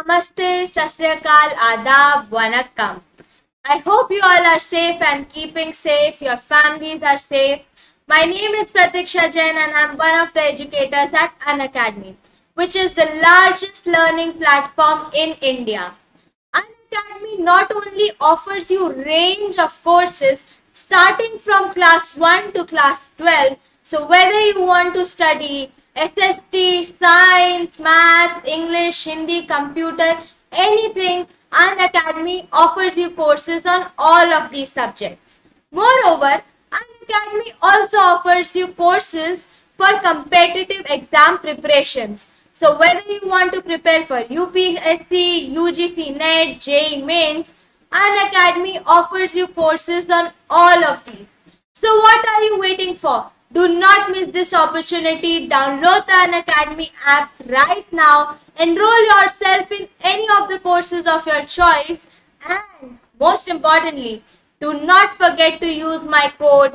Namaste, Sasriyakal, Adab, Vanakkam. I hope you all are safe and keeping safe. Your families are safe. My name is Pratiksha Jain and I'm one of the educators at Unacademy, which is the largest learning platform in India. Unacademy not only offers you range of courses starting from class 1 to class 12. So whether you want to study SST, science, math, English, Hindi, computer, anything, Unacademy offers you courses on all of these subjects. Moreover, Unacademy also offers you courses for competitive exam preparations. So whether you want to prepare for UPSC, UGC NET, JEE Mains, Unacademy offers you courses on all of these. So what are you waiting for? Do not miss this opportunity. Download the Unacademy app right now. Enroll yourself in any of the courses of your choice. And most importantly, do not forget to use my code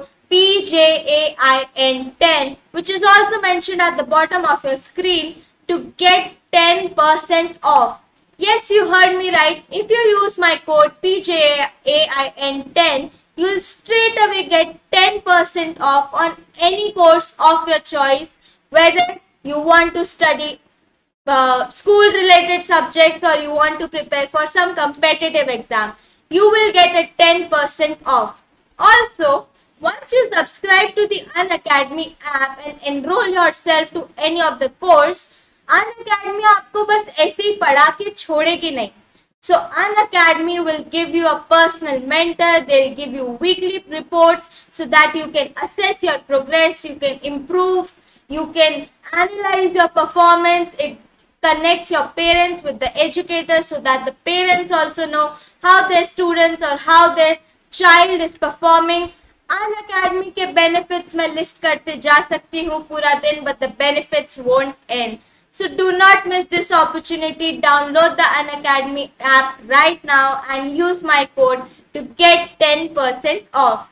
PJAIN10, which is also mentioned at the bottom of your screen, to get 10% off. Yes, you heard me right. If you use my code PJAIN10, you will straight away get 10% off on any course of your choice, whether you want to study school related subjects or you want to prepare for some competitive exam. You will get a 10% off. Also, once you subscribe to the Unacademy app and enroll yourself to any of the course, Unacademy आपको बस ऐसे ही पढ़ा के छोड़ेगी नहीं. So Unacademy will give you a personal mentor. They'll give you weekly reports so that you can assess your progress, you can improve, you can analyze your performance. It connects your parents with the educators so that the parents also know how their students or how their child is performing. Unacademy के benefits मैं list करते जा सकती हूँ पूरा दिन, but the benefits won't end. So do not miss this opportunity. Download the Unacademy app right now and use my code to get 10% off.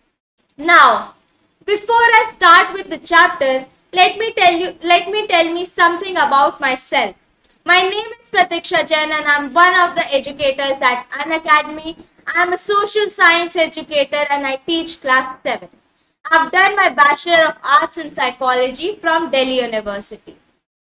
Now, before I start with the chapter, let me tell me something about myself. My name is Pratiksha Jain and I'm one of the educators at Unacademy. I'm a social science educator and I teach class 7. I've done my Bachelor of Arts in Psychology from Delhi University.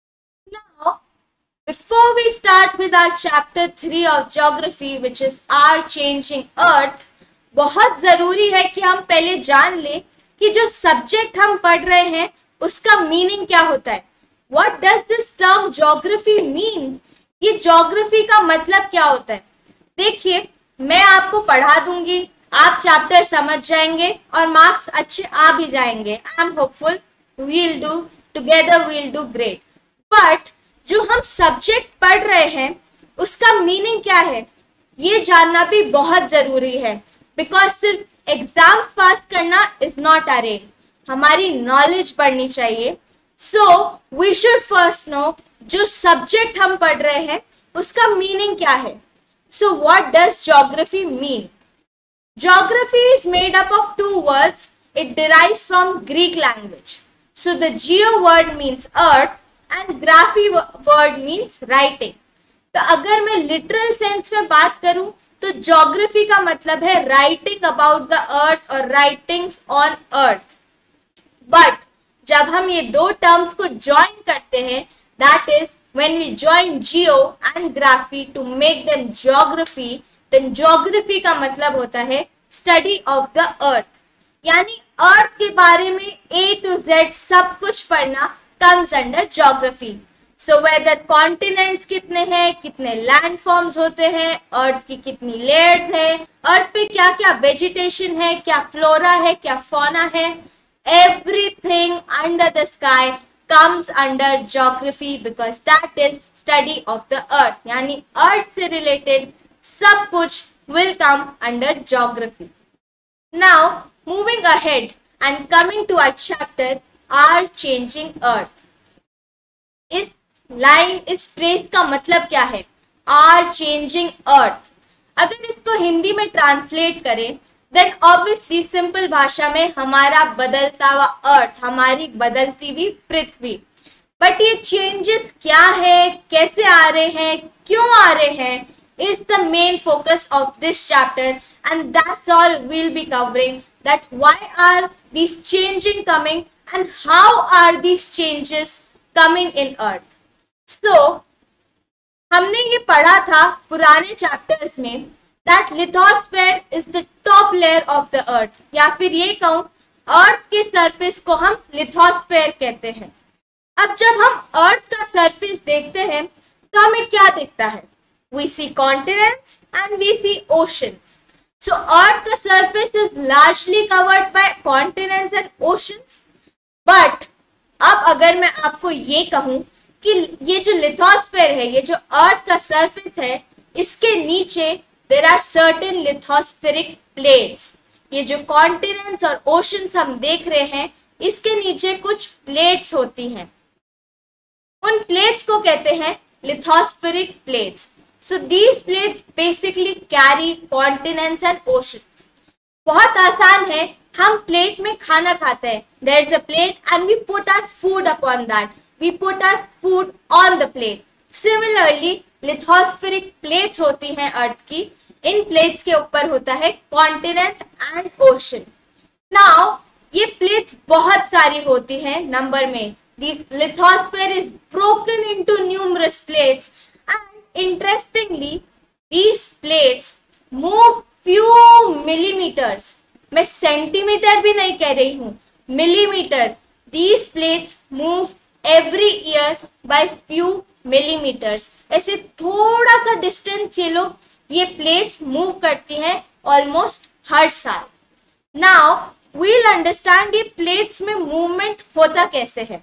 Now, before we start with our chapter 3 of Geography, which is our changing Earth, बहुत ज़रूरी है कि हम पहले जान लें कि जो सब्जेक्ट हम पढ़ रहे हैं उसका मीनिंग क्या होता है. What does this term geography mean? ये geography का मतलब क्या होता है? देखिए, मैं आपको पढ़ा दूंगी, आप चैप्टर समझ जाएंगे और मार्क्स अच्छे आ भी जाएंगे. I am hopeful we'll do together, we'll do great. But जो हम सब्जेक्ट पढ़ रहे हैं उसका मीनिंग क्या है ये जानना भी बहुत जरूरी है. बिकॉज सिर्फ एग्जाम्स पास करना इज नॉट अ एम. हमारी नॉलेज बढ़नी चाहिए. So we should first know जो सब्जेक्ट हम पढ़ रहे हैं उसका मीनिंग क्या है. So what does geography mean? Geography is made up of two words. It derives from Greek language. So the geo word means earth and graphy word means writing. तो अगर मैं literal sense में बात करूं तो geography का मतलब है writing about the earth और writings on earth. But जब हम ये दो terms को join करते हैं, that is when we join geo and graphy to make them geography, then geography का मतलब होता है study of the earth. यानी अर्थ के बारे में A to Z सब कुछ पढ़ना comes under geography. So whether continents कितने हैं, कितने लैंड फॉर्म्स होते हैं, अर्थ की कितनी लेयर्स है, अर्थ पे क्या क्या वेजिटेशन है, क्या फ्लोरा है, क्या फौना है, everything under the sky comes under geography because that is study of the earth. यानी अर्थ से related सब कुछ will come under geography. Now moving ahead and coming to our chapter, our changing earth. इस line, इस phrase का मतलब क्या है? our changing earth. अगर इसको हिंदी में ट्रांसलेट करें देन ऑब्वियसली सिंपल भाषा में हमारा बदलता हुआ अर्थ, हमारी बदलती हुई पृथ्वी. बट ये चेंजेस क्या है, कैसे आ रहे हैं, क्यों आ रहे हैं, is the main focus of this chapter, and that's all we'll be covering, that why are these changing coming and how are these changes coming in earth. So हमने ये पढ़ा था पुराने चैप्टर्स में that lithosphere is the top layer of the earth, या फिर ये कहूँ अर्थ के सरफेस को हम लिथोस्फेयर कहते हैं. अब जब हम अर्थ का सरफेस देखते हैं तो हमें क्या दिखता है? We see continents and we see oceans. So Earth the surface is largely covered by continents and oceans. But अब अगर मैं आपको ये कहूँ कि ये जो लिथोस्फेयर है, ये जो अर्थ का सरफेस है, इसके नीचे there are certain lithospheric plates. ये जो कॉन्टिनेंट्स और ओशंस हम देख रहे हैं, इसके नीचे कुछ प्लेट्स होती हैं. उन प्लेट्स को कहते हैं lithospheric plates. So these plates basically carry continents and oceans. बहुत आसान है, हम प्लेट में खाना खाते हैं. There is a plate and we put our food upon that. We put our food on the plate. Similarly, lithospheric plates होती हैं अर्थ की. इन प्लेट्स के ऊपर होता है कॉन्टिनेंट एंड ओशन. नाउ ये प्लेट्स बहुत सारी होती हैं नंबर में. This lithosphere is broken into numerous plates, and interestingly, these plates move few millimeters. मैं सेंटीमीटर भी नहीं कह रही हूँ, millimetre. These plates move every year by few millimeters. ऐसे थोड़ा सा डिस्टेंस ये प्लेट्स मूव करती हैं ऑलमोस्ट हर साल. नाउ वील अंडरस्टैंड ये प्लेट्स में मूवमेंट होता कैसे है.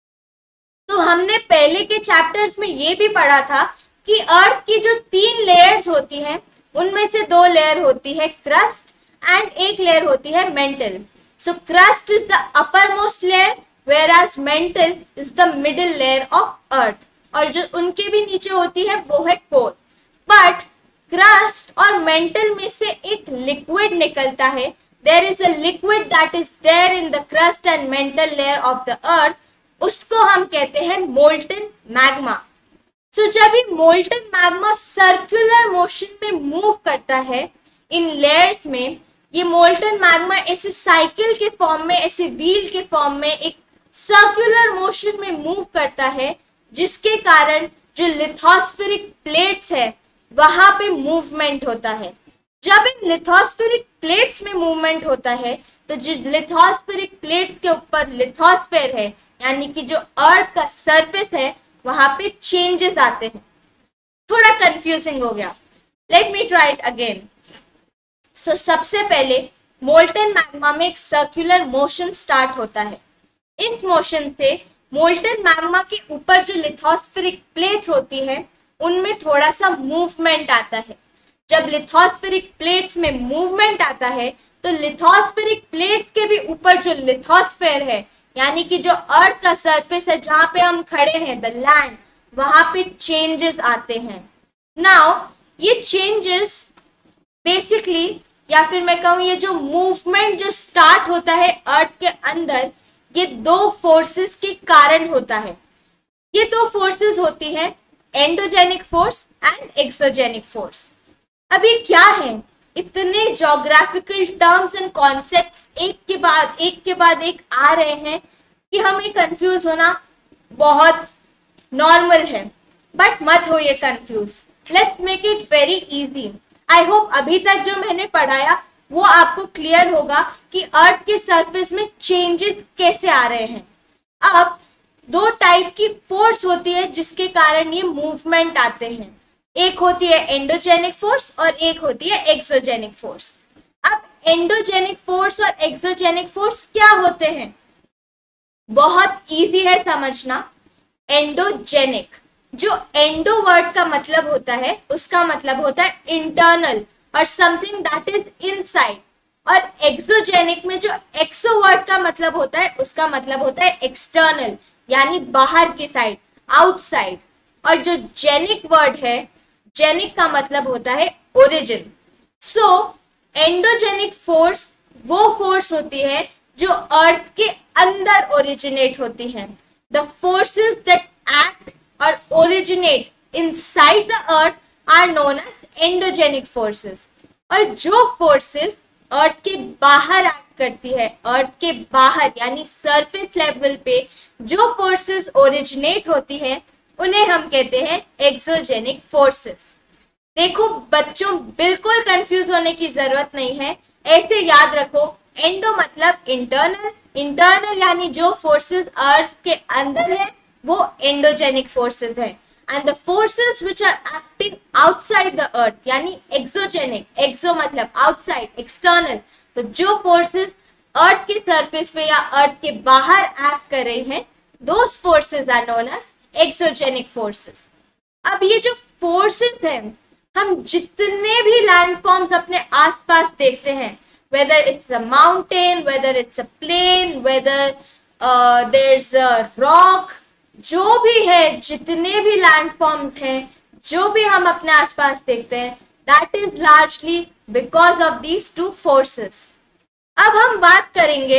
तो हमने पहले के चैप्टर्स में ये भी पढ़ा था कि अर्थ की जो 3 लेयर्स होती हैं, उनमें से 2 लेयर होती है क्रस्ट एंड एक लेयर होती है mantle. So crust is the uppermost layer, whereas mantle is the middle layer of earth. और जो उनके भी नीचे होती है वो है कोर. बट क्रस्ट और मेंटल में से एक लिक्विड निकलता है. There is a liquid that is there in the crust and mantle layer of the earth. उसको हम कहते हैं मोल्टन मैग्मा. सो जब ये मोल्टन मैग्मा सर्कुलर मोशन में मूव करता है इन लेयर्स में, ये मोल्टन मैग्मा ऐसे साइकिल के फॉर्म में, ऐसे व्हील के फॉर्म में एक सर्कुलर मोशन में मूव करता है, जिसके कारण जो लिथोस्फेरिक प्लेट्स है वहां पे मूवमेंट होता है. जब इन लिथोस्फेरिक प्लेट्स में मूवमेंट होता है तो जो लिथोस्फेरिक प्लेट्स के ऊपर लिथोस्फेयर है, यानी कि जो अर्थ का सरफेस है, वहां पे चेंजेस आते हैं. थोड़ा कंफ्यूजिंग हो गया. Let me try it again. So सबसे पहले मोल्टन मैग्मा में एक सर्कुलर मोशन स्टार्ट होता है. इस मोशन से मोल्टन मैग्मा के ऊपर जो लिथोस्फेरिक प्लेट्स होती है उनमें थोड़ा सा मूवमेंट आता है. जब लिथोस्फेरिक प्लेट्स में मूवमेंट आता है तो लिथोस्फेरिक प्लेट्स के भी ऊपर जो लिथोस्फेयर है, यानी कि जो अर्थ का सरफेस है जहां पे हम खड़े हैं, द लैंड, वहां पे चेंजेस आते हैं. नाउ ये चेंजेस बेसिकली, या फिर मैं कहूँ ये जो मूवमेंट जो स्टार्ट होता है अर्थ के अंदर, ये 2 फोर्सेस के कारण होता है. ये 2 फोर्सेस होती हैं endogenic force and exogenic force. अब ये क्या है? इतने ज्योग्राफिकल टर्म्स एंड कॉन्सेप्ट्स एक के बाद एक आ रहे हैं कि हमें कंफ्यूज होना बहुत नॉर्मल है. बट मत होइए confuse. Let's make it very easy. I hope अभी तक जो मैंने पढ़ाया वो आपको क्लियर होगा कि अर्थ के सरफेस में चेंजेस कैसे आ रहे हैं. अब 2 टाइप की फोर्स होती है जिसके कारण ये मूवमेंट आते हैं. एक होती है एंडोजेनिक फोर्स और एक होती है एक्सोजेनिक फोर्स. अब एंडोजेनिक फोर्स और एक्सोजेनिक फोर्स क्या होते हैं? बहुत इजी है समझना. एंडोजेनिक, जो एंडो वर्ड का मतलब होता है उसका मतलब होता है इंटरनल और समथिंग दैट इज इनसाइड. और एक्सोजेनिक में जो एक्सो वर्ड का मतलब होता है उसका मतलब होता है एक्सटर्नल, यानी बाहर की साइड, आउटसाइड. और जो जेनिक वर्ड है, जेनिक का मतलब होता है ओरिजिन. सो एंडोजेनिक फोर्स वो फोर्स होती है जो अर्थ के अंदर ओरिजिनेट होती है. the forces that act or originate inside the earth are known as endogenic forces. और जो forces अर्थ के बाहर एक्ट करती है, अर्थ के बाहर यानी सरफेस लेवल पे जो फोर्सेस ओरिजिनेट होती है उन्हें हम कहते हैं एक्सोजेनिक फोर्सेस. देखो बच्चों, बिल्कुल कंफ्यूज होने की जरूरत नहीं है. ऐसे याद रखो, एंडो मतलब इंटरनल, इंटरनल यानी जो फोर्सेस अर्थ के अंदर है वो एंडोजेनिक फोर्सेस है. And the forces which are acting outside the earth यानी एक्सोजेनिक, एक्सो मतलब आउटसाइड, एक्सटर्नल. तो जो फोर्सेस अर्थ के सरफेस पे या अर्थ के बाहर एक्ट कर रहे हैं, those forces are known as exogenic forces. अब ये जो फोर्सेस हैं, हम जितने भी लैंडफॉर्म्स अपने आसपास देखते हैं, whether it's a mountain, whether it's a plain, whether there's a rock, जो भी है, जितने भी लैंडफॉर्म्स हैं, जो भी हम अपने आसपास देखते हैं, that is largely because of these two forces. अब हम बात करेंगे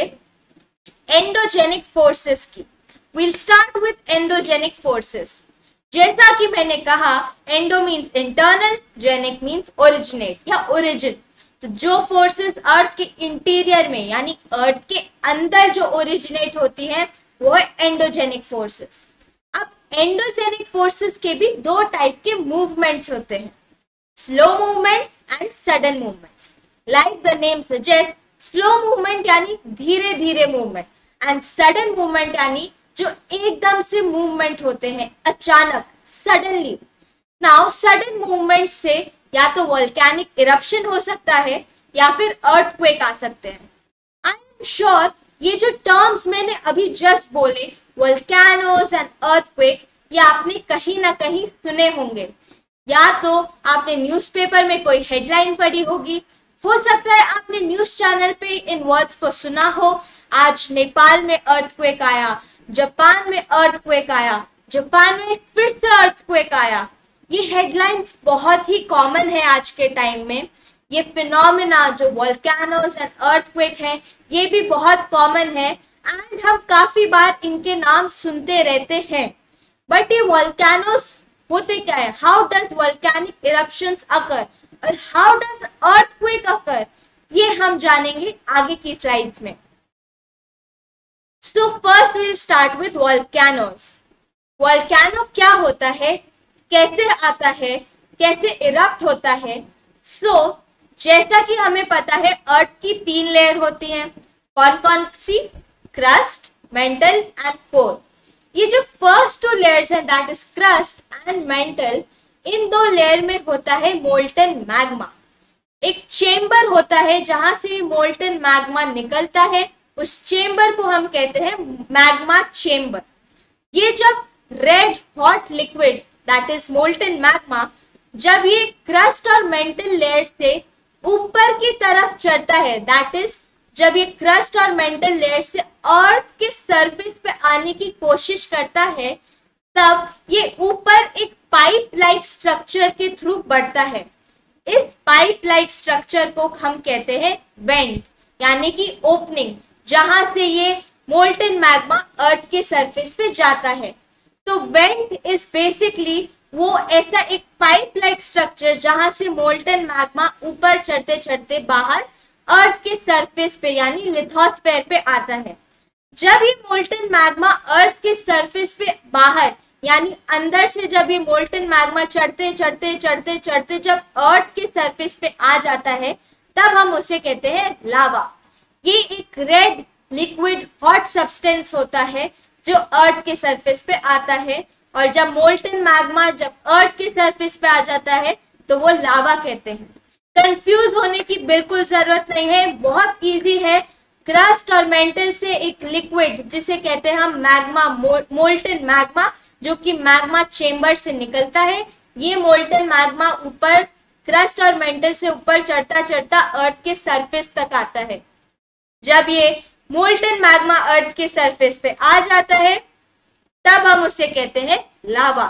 एंडोजेनिक फोर्सेस की. We'll start with endogenic forces. जैसा कि मैंने कहा, endo means internal, genic means originate या ओरिजिन. तो जो फोर्सेस अर्थ के इंटीरियर में यानी अर्थ के अंदर जो ओरिजिनेट होती है वो है एंडोजेनिक फोर्सेस. अब एंडोजेनिक फोर्सेस के भी दो टाइप के मूवमेंट्स होते हैं, slow movements and sudden movements. Like the name suggest, slow movement यानी धीरे धीरे मूवमेंट एंड सडन मूवमेंट यानी जो एकदम से मूवमेंट होते हैं, अचानक, सडनली. नाउ सडन मूवमेंट से या तो वोल्केनिक इरप्शन हो सकता है या फिर अर्थक्वेक आ सकते हैं. आई एम श्योर ये जो टर्म्स मैंने अभी जस्ट बोले, वोल्केनोस एंड अर्थक्वेक, ये आपने कहीं ना कहीं सुने होंगे. या तो आपने न्यूज़पेपर में कोई हेडलाइन पढ़ी होगी, हो सकता है आपने न्यूज चैनल पे इन वर्ड्स को सुना हो. आज नेपाल में अर्थक्वेक आया, जापान में अर्थक्वेक आया, जापान में फिर से अर्थक्वेक आया. ये हेडलाइंस बहुत ही कॉमन है आज के टाइम में. ये फिनोमेना जो वोल्केनोस एंड अर्थक्वेक हैं, ये भी बहुत कॉमन है एंड हम काफी बार इनके नाम सुनते रहते हैं. बट ये वोल्केनोस होते क्या है? How does volcanic eruptions occur और हाउ डज अर्थक्वेक अकर, ये हम जानेंगे आगे की स्लाइड्स में. So first we will start with volcanoes. Volcano क्या होता है, कैसे आता है, कैसे इरप्ट होता है? सो जैसा कि हमें पता है अर्थ की 3 लेयर होती हैं. कौन कौन सी? Crust, mantle and core. ये जो फर्स्ट 2 लेयर्स हैं, that is crust and mantle, इन 2 लेयर में होता है मोल्टन मैग्मा. एक चेम्बर होता है जहां से मोल्टन मैग्मा निकलता है, उस चेम्बर को हम कहते हैं मैग्मा चेम्बर. ये जब red hot liquid that is molten magma, जब ये क्रस्ट और मेंटल लेयर से ऊपर की तरफ चढ़ता है, दैट इज जब ये क्रस्ट और मेंटल लेयर से अर्थ के सरफेस पे आने की कोशिश करता है, तब ये ऊपर एक पाइप लाइक स्ट्रक्चर के थ्रू बढ़ता है. इस पाइप लाइक स्ट्रक्चर को हम कहते हैं वेंट यानी कि ओपनिंग, जहां से ये मोल्टन मैग्मा अर्थ के सरफेस पे जाता है. तो वेंट इज बेसिकली वो ऐसा एक पाइप लाइक स्ट्रक्चर जहां से मोल्टन मैग्मा ऊपर चढ़ते चढ़ते बाहर अर्थ के सरफेस पे यानी लिथोस्फेयर पे आता है. जब ये मोल्टन मैग्मा अर्थ के सरफेस पे बाहर यानी अंदर से जब ये मोल्टन मैग्मा चढ़ते चढ़ते चढ़ते चढ़ते जब अर्थ के सरफेस पे आ जाता है, तब हम उसे कहते हैं लावा. ये एक रेड लिक्विड हॉट सब्सटेंस होता है जो अर्थ के सरफेस पे आता है, और जब मोल्टन मैग्मा जब अर्थ के सरफेस पे आ जाता है तो वो लावा कहते हैं. कंफ्यूज होने की बिल्कुल जरूरत नहीं है, बहुत इजी है. क्रस्ट और मेंटल से एक लिक्विड जिसे कहते हैं हम मैग्मा, मोल्टन मैग्मा, जो कि मैग्मा चेम्बर से निकलता है. ये मोल्टन मैग्मा ऊपर क्रस्ट और मेंटल से ऊपर चढ़ता चढ़ता अर्थ के सरफेस तक आता है. जब ये मोल्टन मैग्मा अर्थ के सरफेस पे आ जाता है, तब हम उसे कहते हैं lava.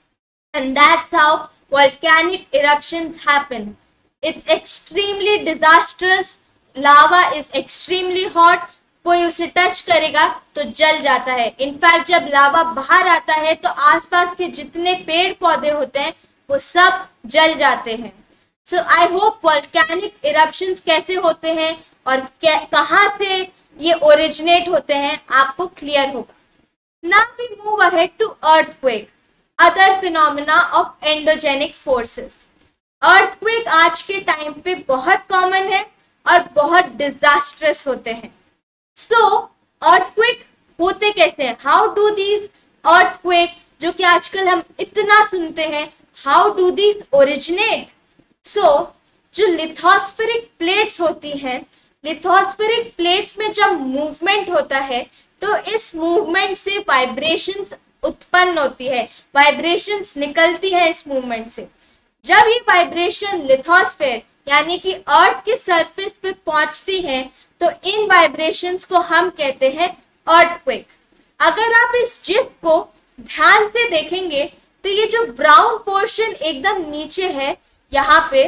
And that's how volcanic eruptions happen. It's extremely disastrous. Lava is extremely hot. कोई उसे टच करेगा तो जल जाता है। इनफैक्ट जब लावा बाहर आता है तो आसपास के जितने पेड़ पौधे होते हैं वो सब जल जाते हैं। So I hope volcanic eruptions कैसे होते हैं और कहाँ से ये ओरिजिनेट होते हैं आपको क्लियर होगा। Now we move ahead to earthquake, other phenomena of endogenic forces. Earthquake आज के टाइम पे बहुत कॉमन है और बहुत डिजास्ट्रस होते हैं। So earthquake होते कैसे हैं? How do these earthquake जो कि आजकल हम इतना सुनते हैं, how do these originate? So जो लिथोस्फेरिक प्लेट्स होती हैं, लिथोस्फेरिक प्लेट्स में जब मूवमेंट होता है तो इस मूवमेंट से वाइब्रेशंस उत्पन्न होती है, वाइब्रेशंस निकलती है इस मूवमेंट से। जब ये वाइब्रेशन लिथोस्फेयर यानी कि अर्थ के सरफेस पे पहुंचती है तो इन वाइब्रेशंस को हम कहते हैं अर्थक्वेक। अगर आप इस जिफ को ध्यान से देखेंगे तो ये जो ब्राउन पोर्शन एकदम नीचे है यहाँ पे,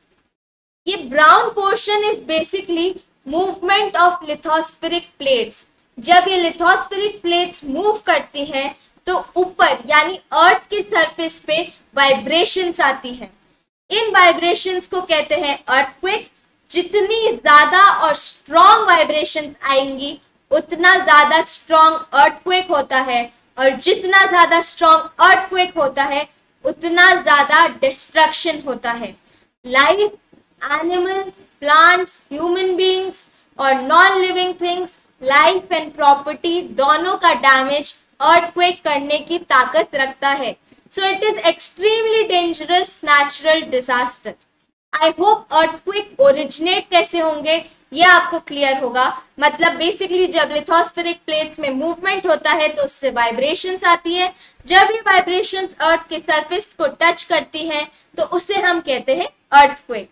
ये brown portion is basically movement of lithospheric plates. जब ये लिथोस्फेरिक प्लेट्स मूव करती हैं तो ऊपर यानी अर्थ के सरफेस पे वाइब्रेशंस आती हैं। इन वाइब्रेशंस को कहते हैं अर्थक्वेक। जितनी ज्यादा और स्ट्रॉन्ग वाइब्रेशंस आएंगी उतना ज्यादा स्ट्रॉन्ग अर्थक्वेक होता है, और जितना ज्यादा स्ट्रॉन्ग अर्थक्वेक होता है उतना ज्यादा डिस्ट्रक्शन होता है। Life, animal, plants, human beings और non living things, life and property दोनों का डैमेज अर्थक्वेक करने की ताकत रखता है। So it is extremely dangerous natural disaster. I hope earthquake originate कैसे होंगे ये आपको क्लियर होगा। मतलब बेसिकली जब लिथोस्फेरिक प्लेट्स में मूवमेंट होता है तो उससे वाइब्रेशंस आती है। जब ये वाइब्रेशंस अर्थ के सरफेस को टच करती हैं तो उसे हम कहते हैं अर्थक्वेक।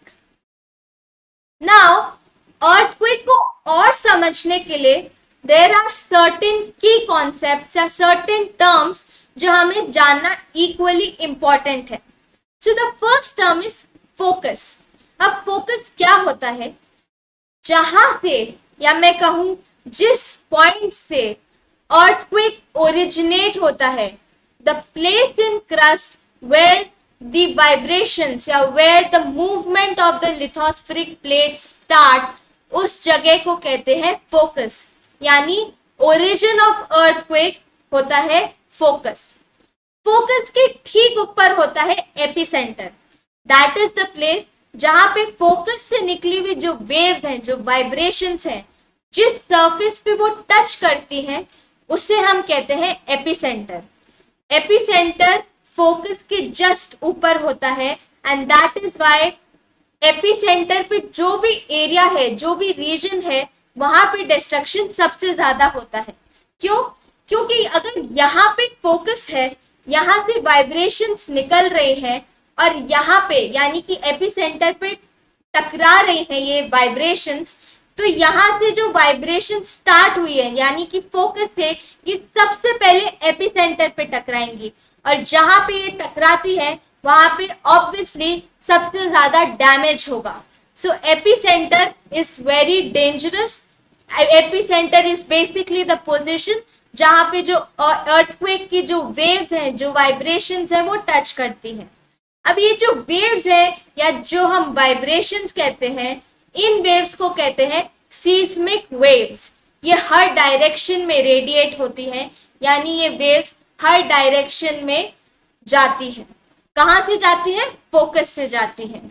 नाउ अर्थक्वेक को और समझने के लिए there are certain key concepts या सर्टेन टर्म्स जो हमें जानना इक्वली इंपॉर्टेंट है। So the first term is focus. अब फोकस क्या होता है? जहां से या मैं कहूं जिस पॉइंट से अर्थक्वेक ओरिजिनेट होता है, the place in crust where the vibrations या where the movement of the lithospheric plate start, उस जगह को कहते हैं फोकस। यानी ओरिजिन ऑफ अर्थक्वेक होता है फोकस। फोकस के ठीक ऊपर होता है epicentre. That is the place जहां पे फोकस से निकली हुई जो वेव्स हैं, जो वाइब्रेशंस हैं, जिस सरफेस पे वो टच करती हैं उसे हम कहते हैं एपिसेंटर। एपिसेंटर फोकस के जस्ट ऊपर होता है and that is why epicentre पे जो भी एरिया है, जो भी रीजन है, वहां पे डिस्ट्रक्शन सबसे ज्यादा होता है। क्यों? क्योंकि अगर यहाँ पे फोकस है, यहाँ से वाइब्रेशंस निकल रहे हैं और यहाँ पे यानी कि एपिसेंटर पे टकरा रही हैं ये वाइब्रेशंस, तो यहाँ से जो वाइब्रेशन स्टार्ट हुई है यानी कि फोकस से, ये सबसे पहले एपिसेंटर पे टकराएंगी और जहां पे ये टकराती है वहां पे ऑब्वियसली सबसे ज्यादा डैमेज होगा। So epicentre is very dangerous. Epicentre is basically the position जहां पे जो अर्थक्वेक की जो वेव्स हैं, जो वाइब्रेशंस हैं, वो टच करती हैं। अब ये जो वेव्स हैं या जो हम वाइब्रेशंस कहते हैं, इन वेव्स को कहते हैं सीस्मिक वेव्स। ये हर डायरेक्शन में रेडिएट होती हैं, यानी ये वेव्स हर डायरेक्शन में जाती हैं। कहां से जाती है? फोकस से जाती हैं।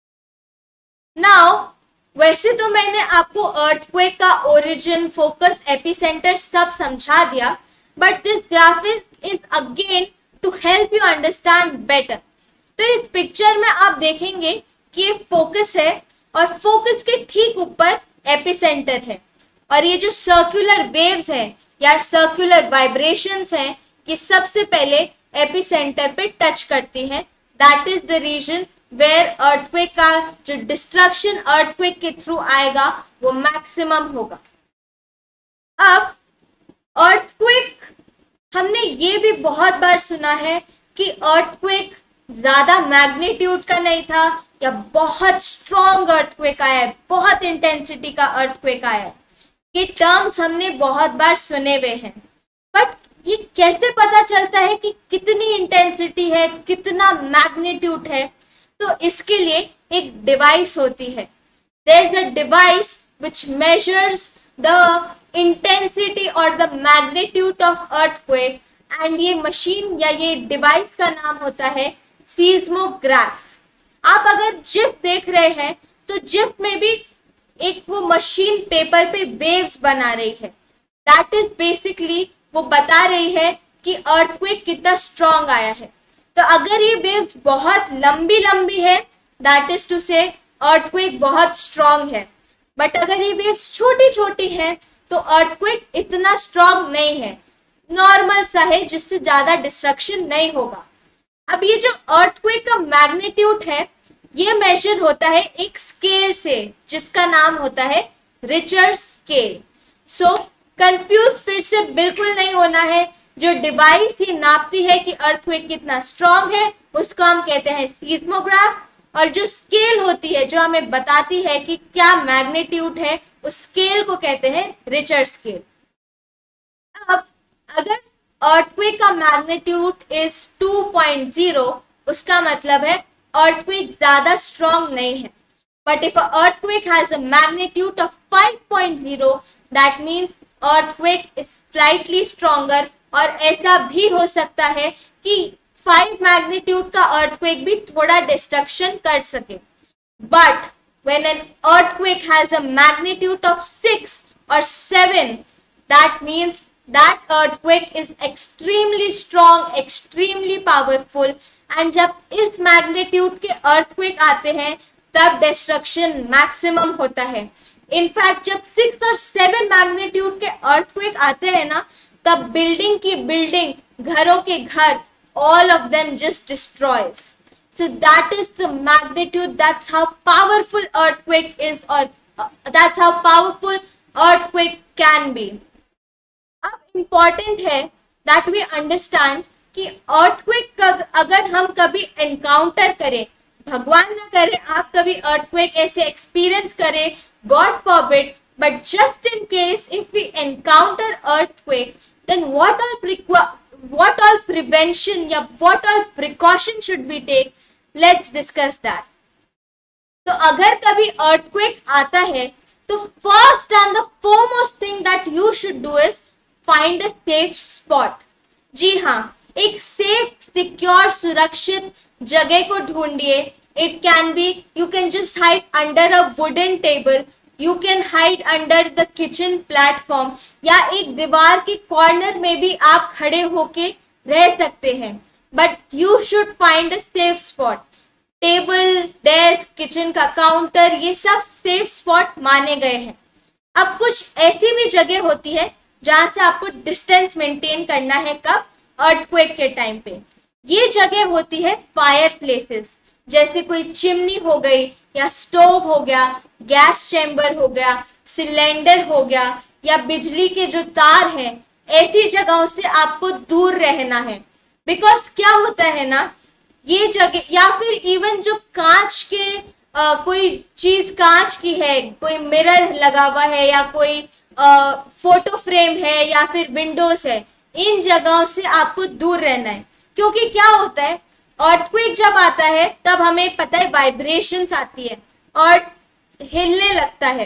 नाउ वैसे तो मैंने आपको अर्थक्वेक का ओरिजिन, फोकस, एपिसेंटर सब समझा दिया, but this graphic is again to help you understand better. तो इस पिक्चर में आप देखेंगे कि ये फोकस है और फोकस के ठीक ऊपर एपिसेंटर है, और ये जो सर्कुलर वेव्स हैं या सर्कुलर वाइब्रेशंस हैं, ये सबसे पहले एपिसेंटर पे टच करती हैं। That is the region where earthquake का जो डिस्ट्रक्शन अर्थक्वेक के थ्रू आएगा वो मैक्सिमम होगा। अब अर्थक्वेक हमने ये भी बहुत बार सुना है कि अर्थक्वेक ज्यादा मैग्नीट्यूड का नहीं था या बहुत स्ट्रॉन्ग अर्थक्वेक आया है, बहुत इंटेंसिटी का अर्थक्वेक आया है। ये टर्म्स हमने बहुत बार सुने हुए हैं, बट ये कैसे पता चलता है कि कितनी इंटेंसिटी है, कितना मैग्नीट्यूड है? तो इसके लिए एक डिवाइस होती है. There is a device which measures the intensity और the magnitude of earthquake, and ये मशीन या ये डिवाइस का नाम होता है सीस्मोग्राफ. आप अगर जिफ देख रहे हैं तो जिफ में भी एक वो मशीन पेपर पे वेव्स बना रही है. दैट इज बेसिकली वो बता रही है कि अर्थक्वेक कितना स्ट्रांग आया है. तो अगर ये वेव्स बहुत लंबी लंबी है, that is to say earthquake बहुत स्ट्रांग है. बट अगर ये वेव्स छोटी छोटी है तो अर्थक्वेक इतना स्ट्रांग नहीं है, नॉर्मल सा है जिससे ज्यादा डिस्ट्रक्शन नहीं होगा. अब ये जो अर्थक्वेक का मैग्नीट्यूड है ये मेजर होता है एक स्केल से जिसका नाम होता है रिचर स्केल. सो कंफ्यूज फिर से बिल्कुल नहीं होना है. जो डिवाइस ये नापती है कि अर्थक्वेक कितना स्ट्रांग है उसको हम कहते हैं सीस्मोग्राफ, और जो स्केल होती है जो हमें बताती है कि क्या मैग्नीट्यूड है उस स्केल को कहते हैं रिचर स्केल. अब अगर अर्थक्वेक का मैग्नीट्यूड इज 2.0 उसका मतलब है अर्थक्वेक ज्यादा स्ट्रांग नहीं है. But if a earthquake has a magnitude of 5.0 that means earthquake is slightly stronger. और ऐसा भी हो सकता है कि 5 मैग्नीट्यूड का अर्थक्वेक भी थोड़ा डिस्ट्रक्शन कर सके. But when an earthquake has a magnitude of 6 or 7 that means that earthquake is extremely strong, extremely powerful. And जब इस मैग्नीट्यूड के अर्थक्वेक आते हैं तब डिस्ट्रक्शन मैक्सिमम होता है. इनफैक्ट जब 6 और 7 मैग्नीट्यूड के अर्थक्वेक आते हैं ना, तब बिल्डिंग की बिल्डिंग, घरों के घर, all of them just destroys. So that is the magnitude. That's how powerful earthquake is, or that's how powerful earthquake can be. अब important है that we understand कि earthquake अगर हम कभी encounter करें, भगवान ना करे आप कभी earthquake ऐसे experience करें, God forbid, but just in case if we encounter earthquake, then what all prevention या what all precaution should we take? Let's discuss that. तो अगर कभी earthquake आता है तो first and the foremost thing that you should do is find a safe spot. जी हाँ, एक safe, secure, सुरक्षित जगह को ढूंढिए. It can be, you can just hide under a wooden table, you can hide under the kitchen platform, या एक दीवार के कॉर्नर में भी आप खड़े होके रह सकते हैं. But you should find a safe spot. Table, desk, kitchen का काउंटर, ये सब सेफ स्पॉट माने गए हैं. अब कुछ ऐसी भी जगह होती है जहां से आपको डिस्टेंस मेंटेन करना है. कब? अर्थक्वेक के टाइम पे. ये जगह होती है फायर प्लेसेस, जैसे कोई चिमनी हो गई या स्टोव हो गया, गैस चैम्बर हो गया, सिलेंडर हो गया, या बिजली के जो तार हैं. ऐसी जगहों से आपको दूर रहना है. बिकॉज क्या होता है ना, ये जगह, या फिर इवन जो कांच के कोई चीज कांच की है, कोई मिरर लगा हुआ है, या कोई फोटो फ्रेम है, या फिर विंडोज है, इन जगहों से आपको दूर रहना है. क्योंकि क्या होता है, अर्थक्वेक जब आता है तब हमें पता है वाइब्रेशंस आती है और हिलने लगता है.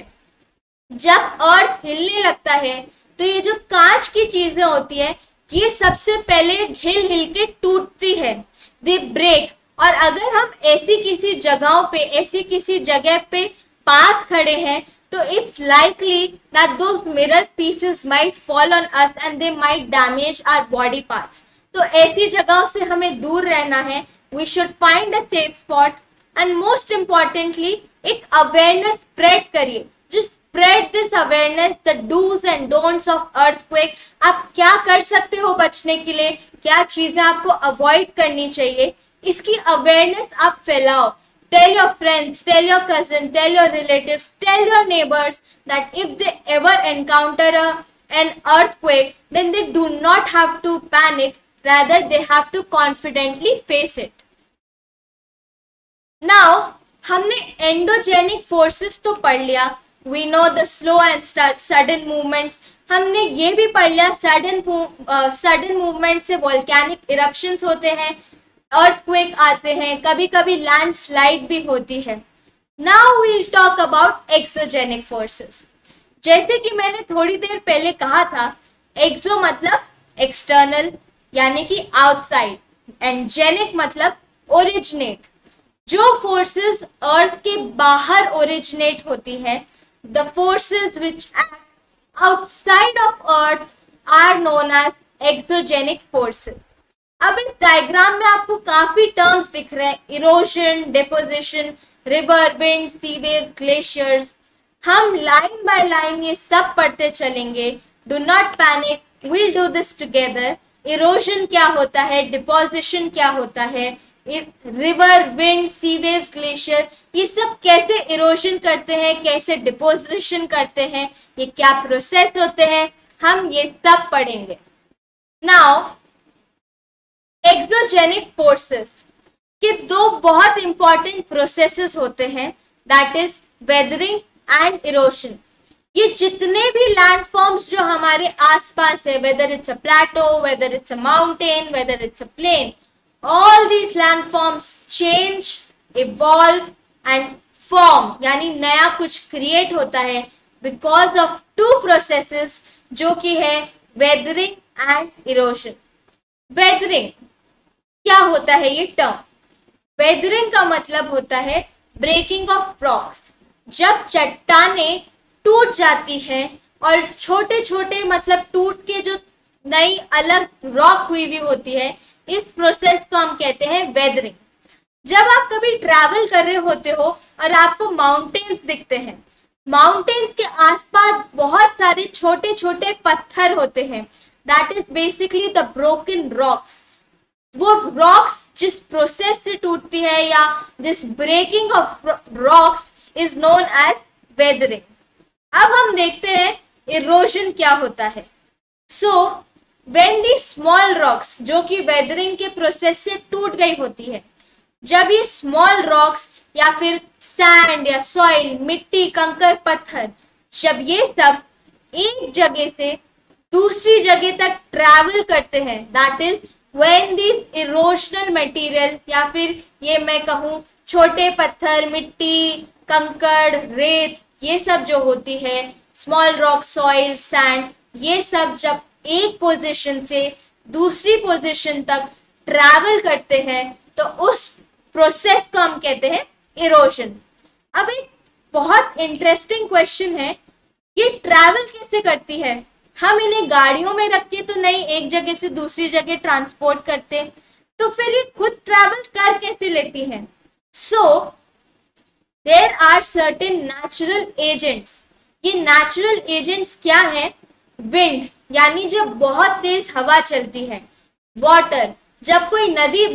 जब अर्थ हिलने लगता है तो ये जो कांच की चीजें होती है ये सबसे पहले हिल हिल के टूटती है, दे ब्रेक. और अगर हम ऐसी किसी जगहों पे, ऐसी किसी जगह पे पास खड़े हैं तो it's likely that those mirror pieces might fall on us and they might damage our body parts. तो ऐसी जगहों से हमें दूर रहना है. We should find a safe spot and most importantly एक अवेयरनेस स्प्रेड करिए. जिस spread this awareness, the do's and don'ts of earthquake. आप क्या कर सकते हो बचने के लिए, क्या चीजें आपको अवॉइड करनी चाहिए, इसकी अवेयरनेस आप फैलाओ. Tell your friends, tell your cousin, tell your relatives, tell your neighbors that if they ever encounter an earthquake, then they do not have to panic, rather they have to confidently face it. Now, हमने endogenic forces तो पढ़ लिया, we know the slow and sudden movements. हमने ये भी पढ़ लिया sudden movement से वोल्केनिक इरप्शंस होते हैं, अर्थक्वेक आते हैं, कभी कभी लैंडस्लाइड भी होती है। Now we'll talk about exogenic forces. जैसे कि मैंने थोड़ी देर पहले कहा था, एक्सो मतलब एक्सटर्नल यानी कि आउटसाइड, एंड जेनिक मतलब ओरिजिनेट। जो फोर्सेस अर्थ के बाहर ओरिजिनेट होती है, the forces which act outside of earth are known as exogenic forces. अब इस डायग्राम में आपको काफी टर्म्स दिख रहे हैं, erosion, deposition, river, wind, sea waves, glaciers. हम लाइन बाय लाइन ये सब पढ़ते चलेंगे। Do not panic, we'll do this together. Erosion क्या होता है, डिपोजिशन क्या होता है, river, wind, sea waves, glacier, ये सब कैसे इरोजन करते हैं, कैसे डिपोजिशन करते हैं, ये क्या प्रोसेस होते हैं, हम ये सब पढ़ेंगे। नाउ एक्सोजेनिक फोर्सेस के दो बहुत इंपॉर्टेंट प्रोसेसेस होते हैं, that is weathering and erosion. ये जितने भी लैंडफॉर्म्स जो हमारे आसपास है, whether it's a plateau, whether it's a mountain, whether it's a plain, all these landforms change, evolve and form, यानी नया कुछ क्रिएट होता है because of two processes जो कि है weathering and erosion। weathering क्या होता है, ये टर्म weathering का मतलब होता है breaking of rocks। जब चट्टानें टूट जाती है और छोटे छोटे मतलब टूट के जो नई अलग रॉक हुई भी होती है, इस प्रोसेस को हम कहते हैं वेदरिंग। जब आप कभी ट्रैवल कर रहे होते हो और आपको माउंटेन्स दिखते हैं, माउंटेन्स के आसपास बहुत सारे छोटे छोटे पत्थर होते हैं, that is basically the broken rocks. वो रॉक्स जिस प्रोसेस से टूटती है या this breaking of rocks is known as weathering. अब हम देखते हैं इरोजन क्या होता है। सो when the small rocks जो कि वेदरिंग के प्रोसेस से टूट गई होती है, जब ये स्मॉल रॉक्स या फिर सैंड या सॉइल, मिट्टी, कंकर, पत्थर, जब ये सब एक जगह से दूसरी जगह तक ट्रैवल करते हैं, that is when this erosional material या फिर ये मैं कहूँ छोटे पत्थर, मिट्टी, कंकड़, रेत, ये सब जो होती है, स्मॉल रॉक, सॉइल, सैंड, ये सब जब एक पोजीशन से दूसरी पोजीशन तक ट्रैवल करते हैं तो उस प्रोसेस को हम कहते हैं इरोजन। अब एक बहुत इंटरेस्टिंग क्वेश्चन है, ये ट्रैवल कैसे करती है? हम इन्हें गाड़ियों में रख के तो नहीं एक जगह से दूसरी जगह ट्रांसपोर्ट करते, तो फिर ये खुद ट्रैवल कर कैसे लेती है? So there are certain natural agents. ये नेचुरल एजेंट्स क्या है? विंड यानी जब बहुत तेज हवा चलती है, वाटर जब कोई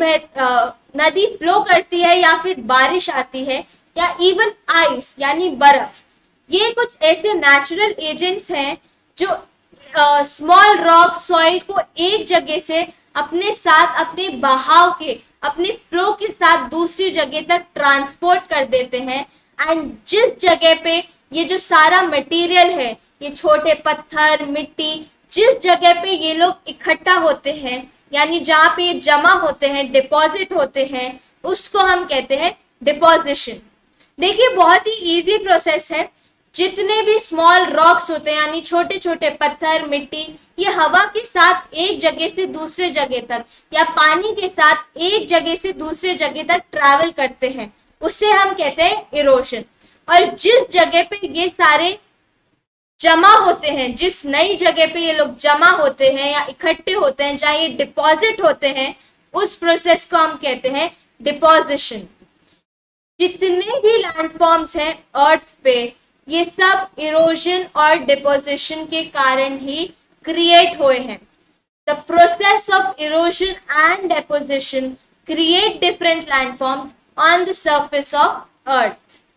नदी फ्लो करती है या फिर बारिश आती है, या इवन आइस यानी बर्फ। ये कुछ ऐसे नेचुरल एजेंट्स हैं जो स्मॉल रॉक, सॉइल को एक जगह से अपने साथ, अपने बहाव के, अपने फ्लो के साथ दूसरी जगह तक ट्रांसपोर्ट कर देते हैं। एंड जिस जगह पे ये जो सारा मटेरियल है, ये छोटे पत्थर, मिट्टी, जिस जगह पे ये लोग इकट्ठा होते हैं यानी जहाँ पे ये जमा होते हैं, डिपॉजिट होते हैं, उसको हम कहते हैं डिपोजिशन। देखिए बहुत ही इजी प्रोसेस है। जितने भी स्मॉल रॉक्स होते हैं यानी छोटे छोटे पत्थर, मिट्टी, ये हवा के साथ एक जगह से दूसरे जगह तक या पानी के साथ एक जगह से दूसरे जगह तक ट्रैवल करते हैं, उससे हम कहते हैं इरोजन। और जिस जगह पे ये सारे जमा होते हैं, जिस नई जगह पे ये लोग जमा होते हैं या इकट्ठे होते हैं, जहाँ ये डिपॉजिट होते हैं, उस प्रोसेस को हम कहते हैं डिपोजिशन। जितने भी लैंडफॉर्म्स हैं अर्थ पे, ये सब इरोजन और डिपोजिशन के कारण ही क्रिएट हुए हैं। The process of erosion and deposition create different landforms on the surface of earth.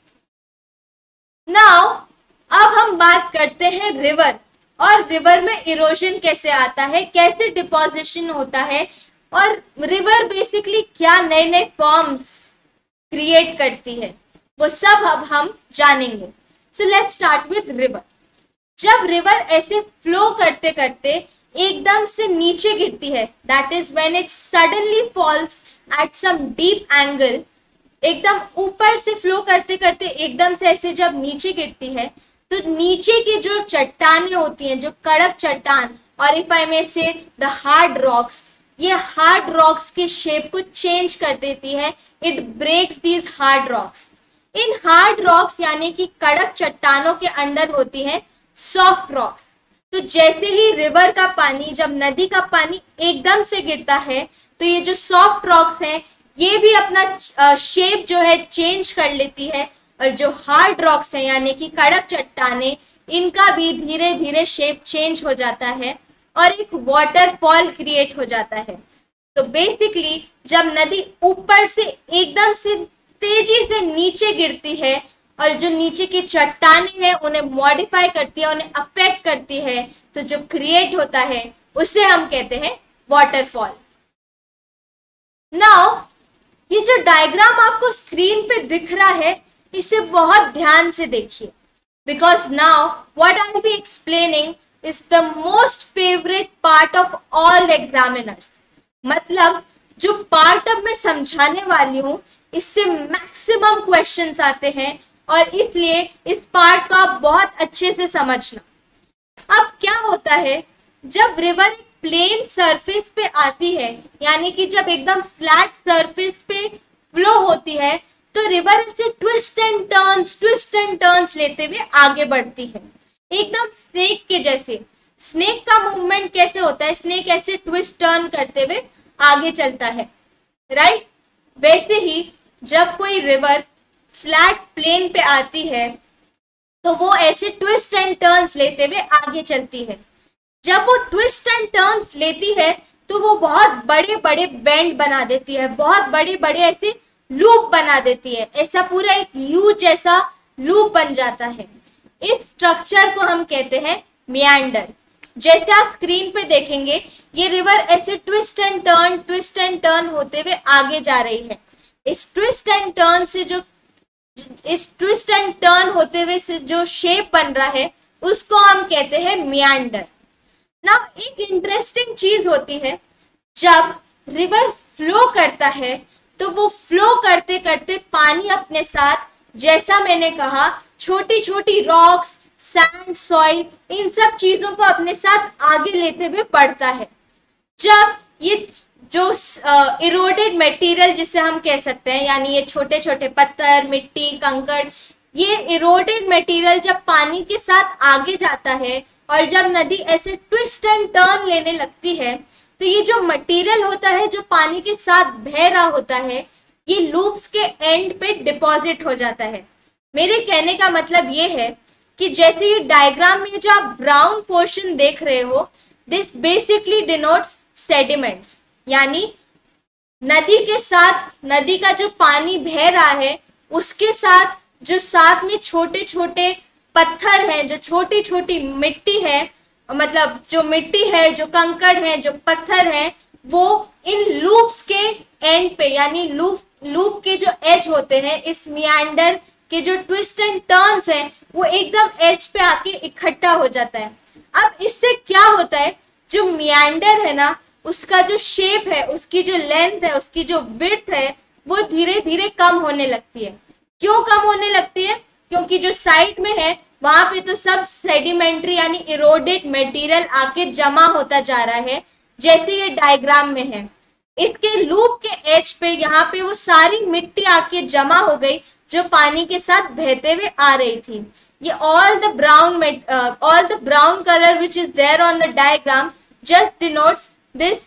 Now अब हम बात करते हैं रिवर, और रिवर में इरोजन कैसे आता है, कैसे डिपोजिशन होता है, और रिवर बेसिकली क्या नए नए फॉर्म्स क्रिएट करती है, वो सब अब हम जानेंगे। So let's start with river. जब रिवर ऐसे फ्लो करते करते एकदम से नीचे गिरती है, that is when it suddenly falls at some deep angle, एकदम ऊपर से फ्लो करते करते एकदम से ऐसे जब नीचे गिरती है, तो नीचे की जो चट्टानें होती हैं, जो कड़क चट्टान, और if I may say the hard rocks, ये हार्ड रॉक्स के शेप को चेंज कर देती है। It breaks these hard rocks. इन हार्ड रॉक्स यानी कि कड़क चट्टानों के अंदर होती है सॉफ्ट रॉक्स। तो जैसे ही रिवर का पानी, जब नदी का पानी एकदम से गिरता है, तो ये जो सॉफ्ट रॉक्स हैं ये भी अपना शेप जो है चेंज कर लेती है, और जो हार्ड रॉक्स हैं यानी कि कड़क चट्टानें, इनका भी धीरे धीरे शेप चेंज हो जाता है और एक वाटरफॉल क्रिएट हो जाता है। तो बेसिकली जब नदी ऊपर से एकदम से तेजी से नीचे गिरती है और जो नीचे की चट्टानें हैं उन्हें मॉडिफाई करती है, उन्हें अफेक्ट करती है, तो जो क्रिएट होता है उसे हम कहते हैं वाटरफॉल। नाउ ये जो डायग्राम आपको स्क्रीन पे दिख रहा है, इसे बहुत ध्यान से देखिए, because now what I will be explaining is the most favourite part of all examiners. मतलब जो पार्ट अब मैं समझाने वाली हूँ, इससे मैक्सिमम क्वेश्चंस आते हैं, और इसलिए इस पार्ट को आप बहुत अच्छे से समझना। अब क्या होता है, जब रिवर एक प्लेन सरफेस पे आती है, यानी कि जब एकदम फ्लैट सरफेस पे फ्लो होती है, तो रिवर ऐसे ट्विस्ट एंड टर्न्स लेते हुए आगे बढ़ती है, एकदम स्नेक के जैसे। स्नेक का मूवमेंट कैसे होता है, स्नेक ऐसे ट्विस्ट टर्न करते हुए आगे चलता है, राइट? वैसे ही जब कोई रिवर फ्लैट प्लेन पे आती है, तो वो ऐसे ट्विस्ट एंड टर्न्स लेते हुए आगे चलती है। जब वो ट्विस्ट एंड टर्न्स लेती है, तो वो बहुत बड़े बड़े बेंड बना देती है, बहुत बड़े बड़े ऐसे लूप बना देती है, ऐसा पूरा एक यू जैसा लूप बन जाता है। इस स्ट्रक्चर को हम कहते हैं मियांडर। जैसे आप स्क्रीन पे देखेंगे, ये रिवर ऐसे ट्विस्ट एंड टर्न होते हुए आगे जा रही है। इस ट्विस्ट एंड टर्न होते हुए से जो शेप बन रहा है, उसको हम कहते हैं मियांडर। ना एक इंटरेस्टिंग चीज होती है, जब रिवर फ्लो करता है, तो वो फ्लो करते करते पानी अपने साथ, जैसा मैंने कहा, छोटी छोटी रॉक्स, सैंड, सॉइल, इन सब चीजों को अपने साथ आगे लेते हुए बढ़ता है। जब ये जो इरोडेड मटेरियल जिसे हम कह सकते हैं, यानी ये छोटे छोटे पत्थर, मिट्टी, कंकड़, ये इरोडेड मटेरियल जब पानी के साथ आगे जाता है, और जब नदी ऐसे ट्विस्ट एंड टर्न लेने लगती है, तो ये जो मटेरियल होता है जो पानी के साथ बह रहा होता है, ये लूप्स के एंड पे डिपॉजिट हो जाता है। मेरे कहने का मतलब ये है कि जैसे ये डायग्राम में जो आप ब्राउन पोर्शन देख रहे हो, दिस बेसिकली डिनोट्स सेडिमेंट्स, यानी नदी के साथ, नदी का जो पानी बह रहा है उसके साथ जो साथ में छोटे छोटे पत्थर हैं, जो छोटी छोटी मिट्टी है, मतलब जो मिट्टी है, जो कंकड़ है, जो पत्थर है, वो इन लूप्स के एंड पे, यानी लूप के जो एज होते हैं, इस मियांडर के जो ट्विस्ट एंड टर्न्स हैं, वो एकदम एज पे आके इकट्ठा हो जाता है। अब इससे क्या होता है, जो मियांडर है ना, उसका जो शेप है, उसकी जो लेंथ है, उसकी जो विड्थ है, वो धीरे धीरे कम होने लगती है। क्यों कम होने लगती है? क्योंकि जो साइड में है वहां पे तो सब सेडिमेंट्री यानी इरोडेड मटेरियल आके जमा होता जा रहा है, जैसे ये डायग्राम में है। इसके लूप के एज पे यहाँ पे वो सारी मिट्टी आके जमा हो गई जो पानी के साथ बहते हुए आ रही थी। ये all the brown color which is there on the diagram just denotes this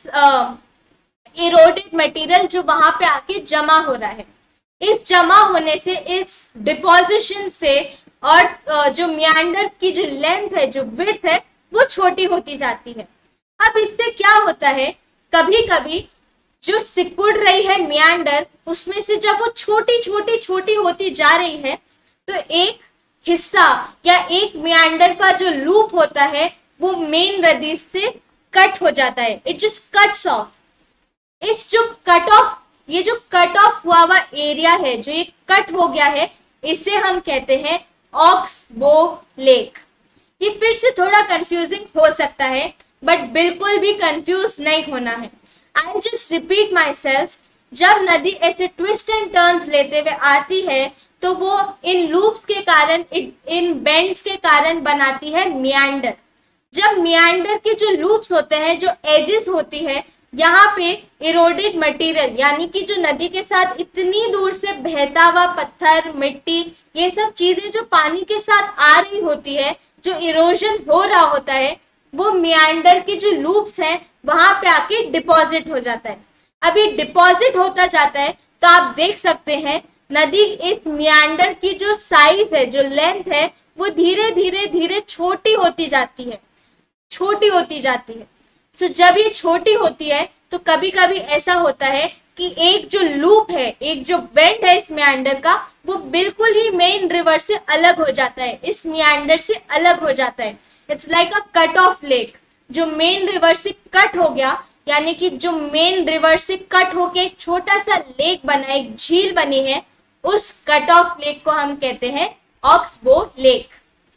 eroded material जो वहां पे आके जमा हो रहा है। इस जमा होने से, इस डिपोजिशन से, और जो मियांडर की जो लेंथ है, जो विड्थ है, वो छोटी होती जाती है। अब इससे क्या होता है, कभी कभी जो सिकुड़ रही है मियांडर, उसमें से जब वो छोटी होती जा रही है, तो एक हिस्सा या एक मियांडर का जो लूप होता है वो मेन नदी से कट हो जाता है। It just cuts off. इस जो कट ऑफ, ये जो कट ऑफ हुआ एरिया है, जो ये कट हो गया है, इसे हम कहते हैं ऑक्सबो लेक। ये फिर से थोड़ा कंफ्यूजिंग हो सकता है, बट बिल्कुल भी कंफ्यूज नहीं होना है। I just repeat myself, जब नदी ऐसे ट्विस्ट एंड टर्न्स लेते हुए आती है तो वो इन लूप्स के कारण, इन बेंड्स के कारण बनाती है मियांडर। जब मियांडर के जो लूप्स होते हैं, जो एजेस होती है, यहाँ पे इरोडेड मटेरियल यानी कि जो नदी के साथ इतनी दूर से बहता हुआ पत्थर, मिट्टी, ये सब चीजें जो पानी के साथ आ रही होती है, जो इरोजन हो रहा होता है, वो मियांडर के जो लूप्स हैं वहां पे आके डिपॉजिट हो जाता है। अभी डिपॉजिट होता जाता है तो आप देख सकते हैं नदी इस मियांडर की जो साइज है, जो लेंथ है, वो धीरे धीरे धीरे छोटी होती जाती है, छोटी होती जाती है। सो जब ये छोटी होती है तो कभी कभी ऐसा होता है कि एक जो लूप है, एक जो बेंड है इस मियांडर का, वो बिल्कुल ही मेन रिवर से अलग हो जाता है, इस मियांडर से अलग हो जाता है। It's like a cut off lake. जो मेन रिवर से कट हो गया, यानी कि जो मेन रिवर से कट होके एक छोटा सा लेक बना, एक झील बनी है, उस कट ऑफ लेक को हम कहते हैं oxbow lake.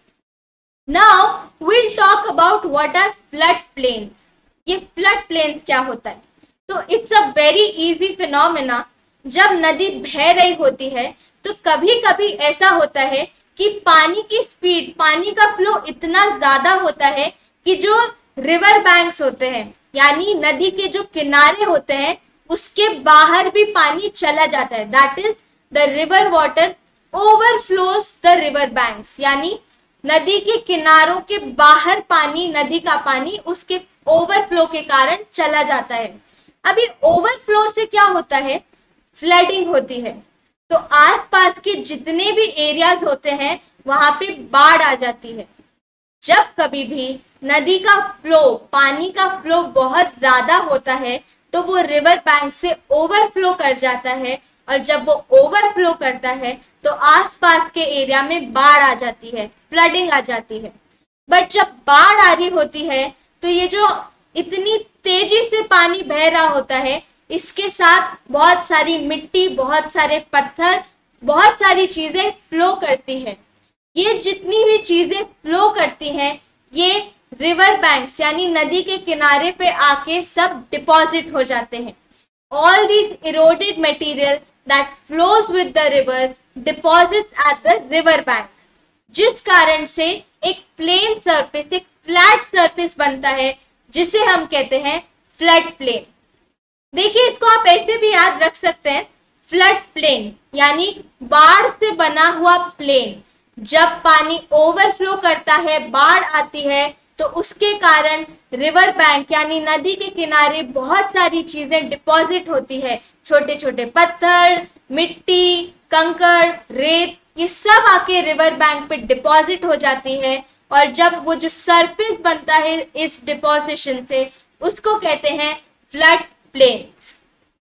Now we'll talk about what are flood plains। ये फ्लड प्लेन्स क्या होता है? तो it's a very easy phenomena. जब नदी बह रही होती है तो कभी कभी ऐसा होता है कि पानी की स्पीड, पानी का फ्लो इतना ज्यादा होता है कि जो रिवर बैंक्स होते हैं, यानी नदी के जो किनारे होते हैं, उसके बाहर भी पानी चला जाता है। That is the river water overflows the river banks, यानी नदी के किनारों के बाहर पानी, नदी का पानी उसके ओवरफ्लो के कारण चला जाता है। अभी ओवरफ्लो से क्या होता है? फ्लडिंग होती है। तो आसपास के जितने भी एरियाज होते हैं वहां पे बाढ़ आ जाती है। जब कभी भी नदी का फ्लो, पानी का फ्लो बहुत ज्यादा होता है तो वो रिवर बैंक से ओवरफ्लो कर जाता है, और जब वो ओवरफ्लो करता है तो आसपास के एरिया में बाढ़ आ जाती है, फ्लडिंग आ जाती है। बट जब बाढ़ आ रही होती है तो ये जो इतनी तेजी से पानी बह रहा होता है, इसके साथ बहुत सारी मिट्टी, बहुत सारे पत्थर, बहुत सारी चीजें फ्लो करती है। ये जितनी भी चीजें फ्लो करती हैं, ये रिवर बैंक्स यानी नदी के किनारे पे आके सब डिपॉजिट हो जाते हैं। All these eroded material that flows with the river deposits at the river bank, जिस कारण से एक प्लेन सरफेस, एक फ्लैट सरफेस बनता है, जिसे हम कहते हैं फ्लड प्लेन। देखिए, इसको आप ऐसे भी याद रख सकते हैं, फ्लड प्लेन यानी बाढ़ से बना हुआ प्लेन। जब पानी ओवरफ्लो करता है, बाढ़ आती है, तो उसके कारण रिवर बैंक यानी नदी के किनारे बहुत सारी चीजें डिपॉजिट होती है। छोटे छोटे पत्थर, मिट्टी, कंकड़, रेत, ये सब आके रिवर बैंक पे डिपॉजिट हो जाती है, और जब वो जो सरफेस बनता है इस डिपॉजिशन से, उसको कहते हैं फ्लड प्लेन्स।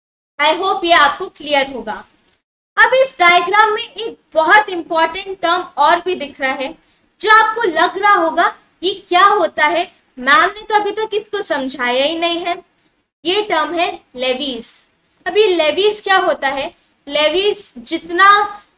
आई होप ये आपको क्लियर होगा। अब इस डायग्राम में एक बहुत इंपॉर्टेंट टर्म और भी दिख रहा है, जो आपको लग रहा होगा ये क्या होता है, मैम ने तो अभी तक इसको समझाया ही नहीं है। ये टर्म है लेवीज। अभी लेवीज क्या होता है? लेवीज जितना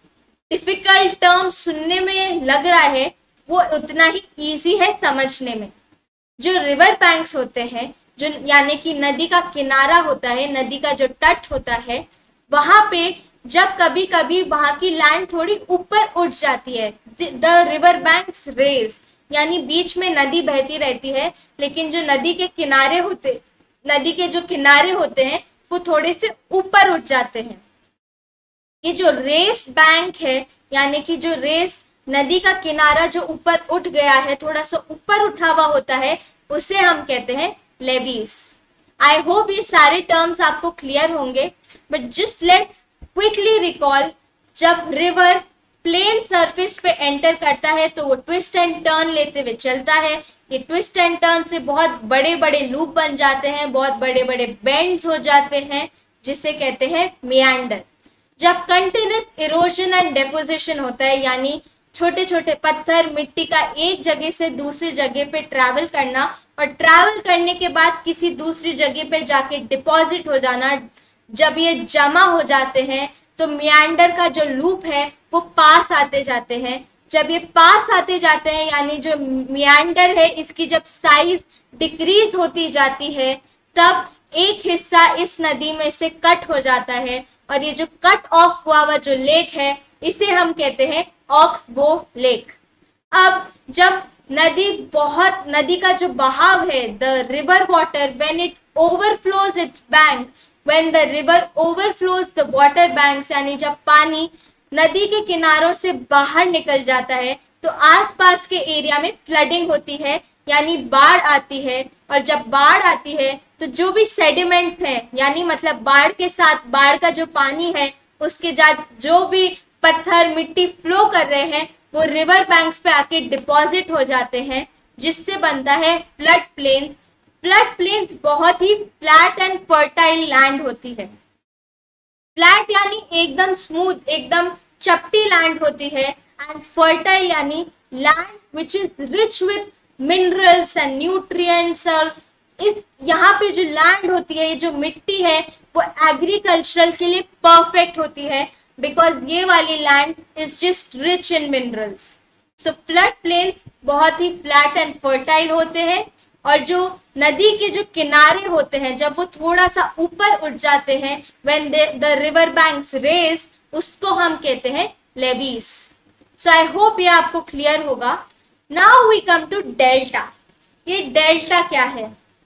डिफिकल्ट टर्म सुनने में लग रहा है, वो उतना ही इजी है समझने में। जो रिवर बैंक्स होते हैं, जो यानी कि नदी का किनारा होता है, नदी का जो तट होता है, वहां पे जब कभी कभी वहां की लैंड थोड़ी ऊपर उठ जाती है, द रिवर बैंक्स रेज, यानी बीच में नदी बहती रहती है, लेकिन जो नदी के किनारे होते हैं वो थोड़े से ऊपर उठ जाते हैं। ये जो रेस्ड बैंक है, यानी कि जो रेस्ड नदी का किनारा जो ऊपर उठ गया है, थोड़ा सा ऊपर उठा हुआ होता है, उसे हम कहते हैं लेवीज। आई होप ये सारे टर्म्स आपको क्लियर होंगे, but just let's quickly recall. जब रिवर प्लेन सरफेस पे एंटर करता है तो वो ट्विस्ट एंड टर्न लेते हुए चलता है। ये ट्विस्ट एंड टर्न से बहुत बड़े बड़े लूप बन जाते हैं, बहुत बड़े बड़े बेंड्स हो जाते हैं, जिसे कहते हैं मियांडर। जब कंटिन्यूअस इरोजन एंड डेपोजिशन होता है, यानी छोटे छोटे पत्थर, मिट्टी का एक जगह से दूसरी जगह पे ट्रैवल करना, और ट्रैवल करने के बाद किसी दूसरी जगह पे जाके डिपॉजिट हो जाना, जब ये जमा हो जाते हैं तो मियांडर का जो लूप है वो पास आते जाते हैं। जब ये पास आते जाते हैं, यानी जो मियांडर है इसकी जब साइज डिक्रीज होती जाती है, तब एक हिस्सा इस नदी में से कट हो जाता है, और ये जो कट ऑफ हुआ जो लेक है इसे हम कहते हैं ऑक्सबो लेक। अब जब नदी का जो बहाव है, the river water when it overflows its bank, when the river overflows the water banks, यानी जब पानी नदी के किनारों से बाहर निकल जाता है तो आसपास के एरिया में फ्लडिंग होती है, यानी बाढ़ आती है। और जब बाढ़ आती है तो जो भी सेडिमेंट्स हैं, यानी मतलब बाढ़ के साथ बाढ़ का जो पानी है उसके साथ जो भी पत्थर मिट्टी फ्लो कर रहे हैं वो रिवर बैंक्स पे आके डिपॉजिट हो जाते हैं, जिससे बनता है फ्लड प्लेन्स। फ्लड प्लेन्स बहुत ही फ्लैट एंड फर्टाइल लैंड होती है। फ्लैट यानी एकदम स्मूथ, एकदम चपटी लैंड होती है, एंड फर्टाइल यानी land which is rich with minerals and nutrients. और इस यहाँ पे जो लैंड होती है, ये जो मिट्टी है वो एग्रीकल्चरल के लिए परफेक्ट होती है, बिकॉज ये वाली land is just rich in minerals. So flood plains बहुत ही फ्लैट एंड फर्टाइल होते हैं, और जो नदी के जो किनारे होते हैं जब वो थोड़ा सा ऊपर उठ जाते हैं, when the river banks raise, उसको हम कहते हैं लेवीज। सो आई होप ये आपको क्लियर होगा। Now we come to delta. ये डेल्टा क्या है?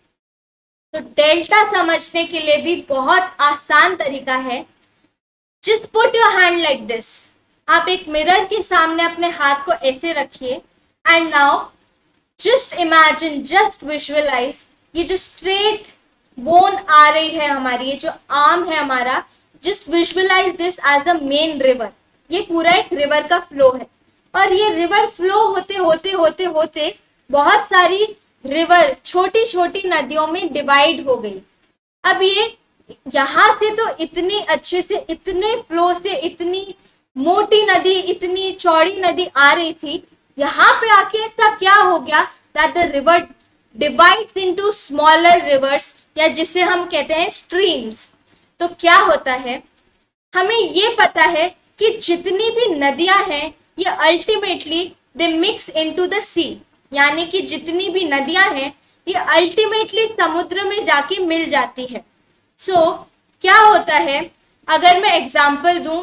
तो डेल्टा समझने के लिए भी बहुत आसान तरीका है। Just put your hand like this. आप एक मिरर के सामने अपने हाथ को ऐसे रखिए, and now just imagine, just visualise, ये जो स्ट्रेट बोन आ रही है हमारी, ये जो आर्म है हमारा, just visualise this as the main river. ये पूरा एक रिवर का फ्लो है, और ये रिवर फ्लो होते होते होते होते बहुत सारी रिवर छोटी छोटी नदियों में डिवाइड हो गई। अब ये यहाँ से तो इतनी अच्छे से, इतने फ्लो से, इतनी मोटी नदी, इतनी चौड़ी नदी आ रही थी, यहाँ पे आके ऐसा क्या हो गया that the river divides into smaller rivers, या जिसे हम कहते हैं स्ट्रीम्स। तो क्या होता है, हमें ये पता है कि जितनी भी नदियां हैं ये ultimately they mix into the sea, यानी कि जितनी भी नदियां हैं ये अल्टीमेटली समुद्र में जाके मिल जाती है। सो क्या होता है, अगर मैं एग्जाम्पल दूं,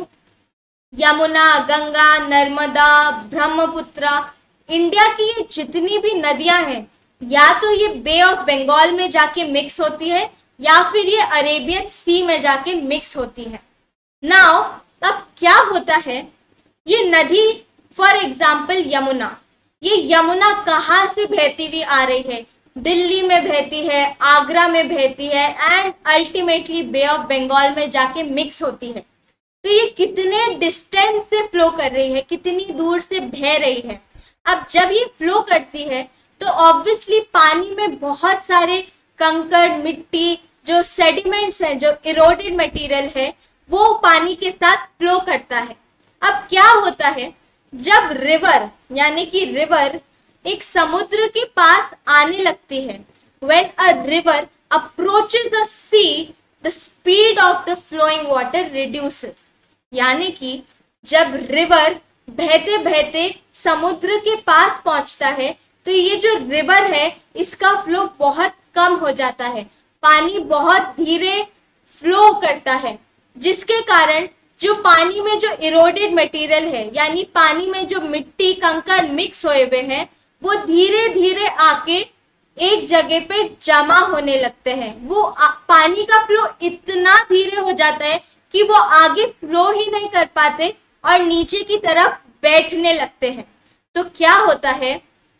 यमुना, गंगा, नर्मदा, ब्रह्मपुत्र, इंडिया की ये जितनी भी नदियां हैं, या तो ये बे ऑफ बंगाल में जाके मिक्स होती है, या फिर ये अरेबियन सी में जाके मिक्स होती है। नाउ अब क्या होता है, ये नदी फॉर एग्जाम्पल यमुना, ये यमुना कहाँ से बहती हुई आ रही है? दिल्ली में बहती है, आगरा में बहती है, and ultimately Bay of Bengal में जाके मिक्स होती है। तो ये कितने डिस्टेंस से फ्लो कर रही है, कितनी दूर से बह रही है। अब जब ये फ्लो करती है तो ऑब्वियसली पानी में बहुत सारे कंकड़, मिट्टी, जो सेडिमेंट्स हैं, जो इरोडेड मटेरियल है, वो पानी के साथ फ्लो करता है। अब क्या होता है, जब रिवर यानी कि रिवर एक समुद्र के पास आने लगती है, when a river approaches the sea, the speed of the flowing water reduces। यानी कि जब रिवर बहते बहते समुद्र के पास पहुंचता है तो ये जो रिवर है इसका फ्लो बहुत कम हो जाता है, पानी बहुत धीरे फ्लो करता है, जिसके कारण जो पानी में जो इरोडेड मटेरियल है, यानी पानी में जो मिट्टी कंकड़ मिक्स हुए हुए हैं, वो धीरे धीरे आके एक जगह पे जमा होने लगते हैं। वो पानी का फ्लो इतना धीरे हो जाता है कि वो आगे फ्लो ही नहीं कर पाते और नीचे की तरफ बैठने लगते हैं। तो क्या होता है,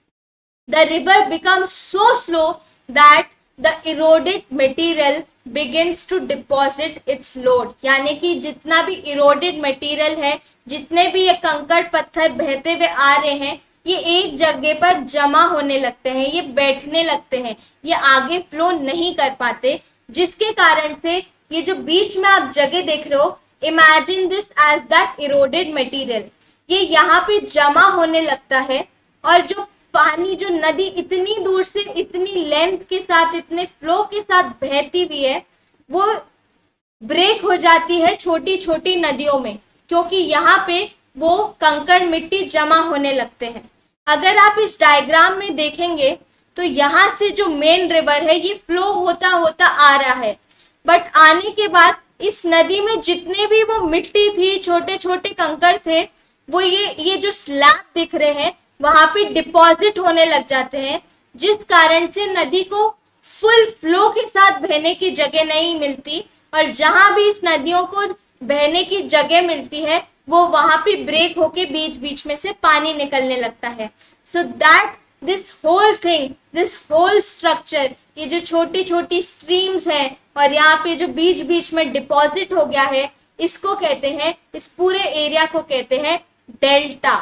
the river becomes so slow that the eroded material begins to deposit its load। यानी कि जितना भी इरोडेड मटेरियल है, जितने भी ये कंकड़ पत्थर बहते हुए आ रहे हैं, ये एक जगह पर जमा होने लगते हैं, ये बैठने लगते हैं, ये आगे फ्लो नहीं कर पाते, जिसके कारण से ये जो बीच में आप जगह देख रहे हो, imagine this as that eroded material, ये यहाँ पे जमा होने लगता है, और जो पानी, जो नदी इतनी दूर से, इतनी लेंथ के साथ, इतने फ्लो के साथ बहती हुई है, वो ब्रेक हो जाती है छोटी छोटी नदियों में, क्योंकि यहाँ पे वो कंकड़ मिट्टी जमा होने लगते हैं। अगर आप इस डायग्राम में देखेंगे तो यहाँ से जो मेन रिवर है ये फ्लो होता होता आ रहा है, बट आने के बाद इस नदी में जितने भी वो मिट्टी थी, छोटे छोटे कंकड़ थे, वो ये जो स्लैब दिख रहे हैं वहां पे डिपॉजिट होने लग जाते हैं, जिस कारण से नदी को फुल फ्लो के साथ बहने की जगह नहीं मिलती, और जहां भी इस नदियों को बहने की जगह मिलती है वो वहां पे ब्रेक होके बीच बीच में से पानी निकलने लगता है। So that this whole thing, this whole structure, ये जो छोटी छोटी स्ट्रीम्स हैं और यहाँ पे जो बीच बीच में डिपॉजिट हो गया है, इसको कहते हैं, इस पूरे एरिया को कहते हैं डेल्टा।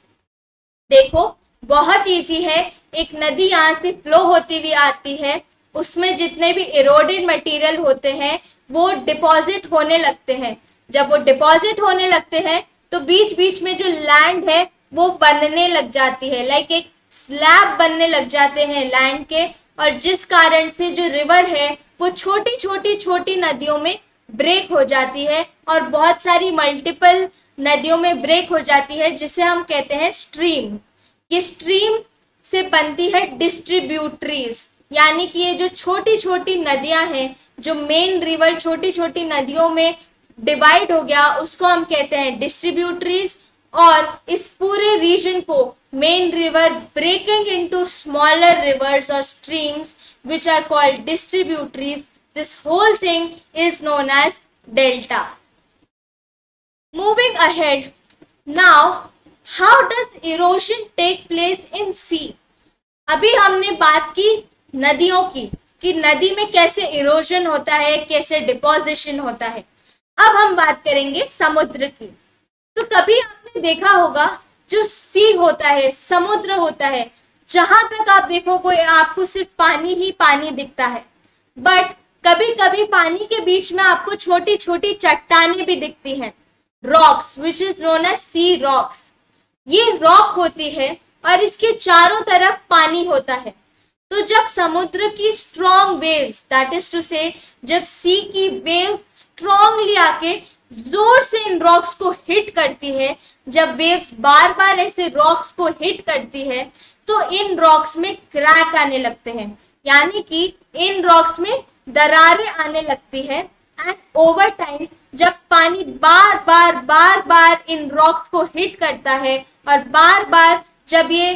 देखो बहुत इजी है, एक नदी यहाँ से फ्लो होती हुई आती है, उसमें जितने भी इरोडेड मटेरियल होते हैं वो डिपॉजिट होने लगते हैं। जब वो डिपॉजिट होने लगते हैं तो बीच बीच में जो लैंड है वो बनने लग जाती है, लाइक एक स्लैब बनने लग जाते हैं लैंड के, और जिस कारण से जो रिवर है वो छोटी छोटी छोटी नदियों में ब्रेक हो जाती है, और बहुत सारी मल्टीपल नदियों में ब्रेक हो जाती है, जिसे हम कहते हैं स्ट्रीम। ये स्ट्रीम से बनती है डिस्ट्रीब्यूटरीज, यानी कि ये जो छोटी छोटी नदियां हैं, जो मेन रिवर छोटी छोटी नदियों में डिवाइड हो गया, उसको हम कहते हैं डिस्ट्रीब्यूटरीज। और इस पूरे रीजन को main river breaking into smaller rivers और streams which are called distributaries, this whole thing is known as delta. Moving ahead, now how does erosion take place in sea? अभी हमने बात की नदियों की, कि नदी में कैसे इरोजन होता है, कैसे डिपोजिशन होता है। अब हम बात करेंगे समुद्र की। तो कभी आपने देखा होगा जो सी होता है, समुद्र होता है, जहां तक आप देखोगे आपको सिर्फ पानी ही पानी दिखता है, बट कभी कभी पानी के बीच में आपको छोटी छोटी चट्टानें भी दिखती हैं, rocks, which is known as sea rocks. ये रॉक होती है और इसके चारों तरफ पानी होता है। तो जब समुद्र की strong waves, that is to say जब सी की वेव्स स्ट्रॉन्गली आके जोर से इन रॉक्स को हिट करती है, जब वेव्स बार बार ऐसे रॉक्स को हिट करती है तो इन रॉक्स में क्रैक आने लगते हैं, यानी कि इन रॉक्स में दरारें आने लगती है। एंड ओवर टाइम जब पानी बार बार इन रॉक्स को हिट करता है और बार बार जब ये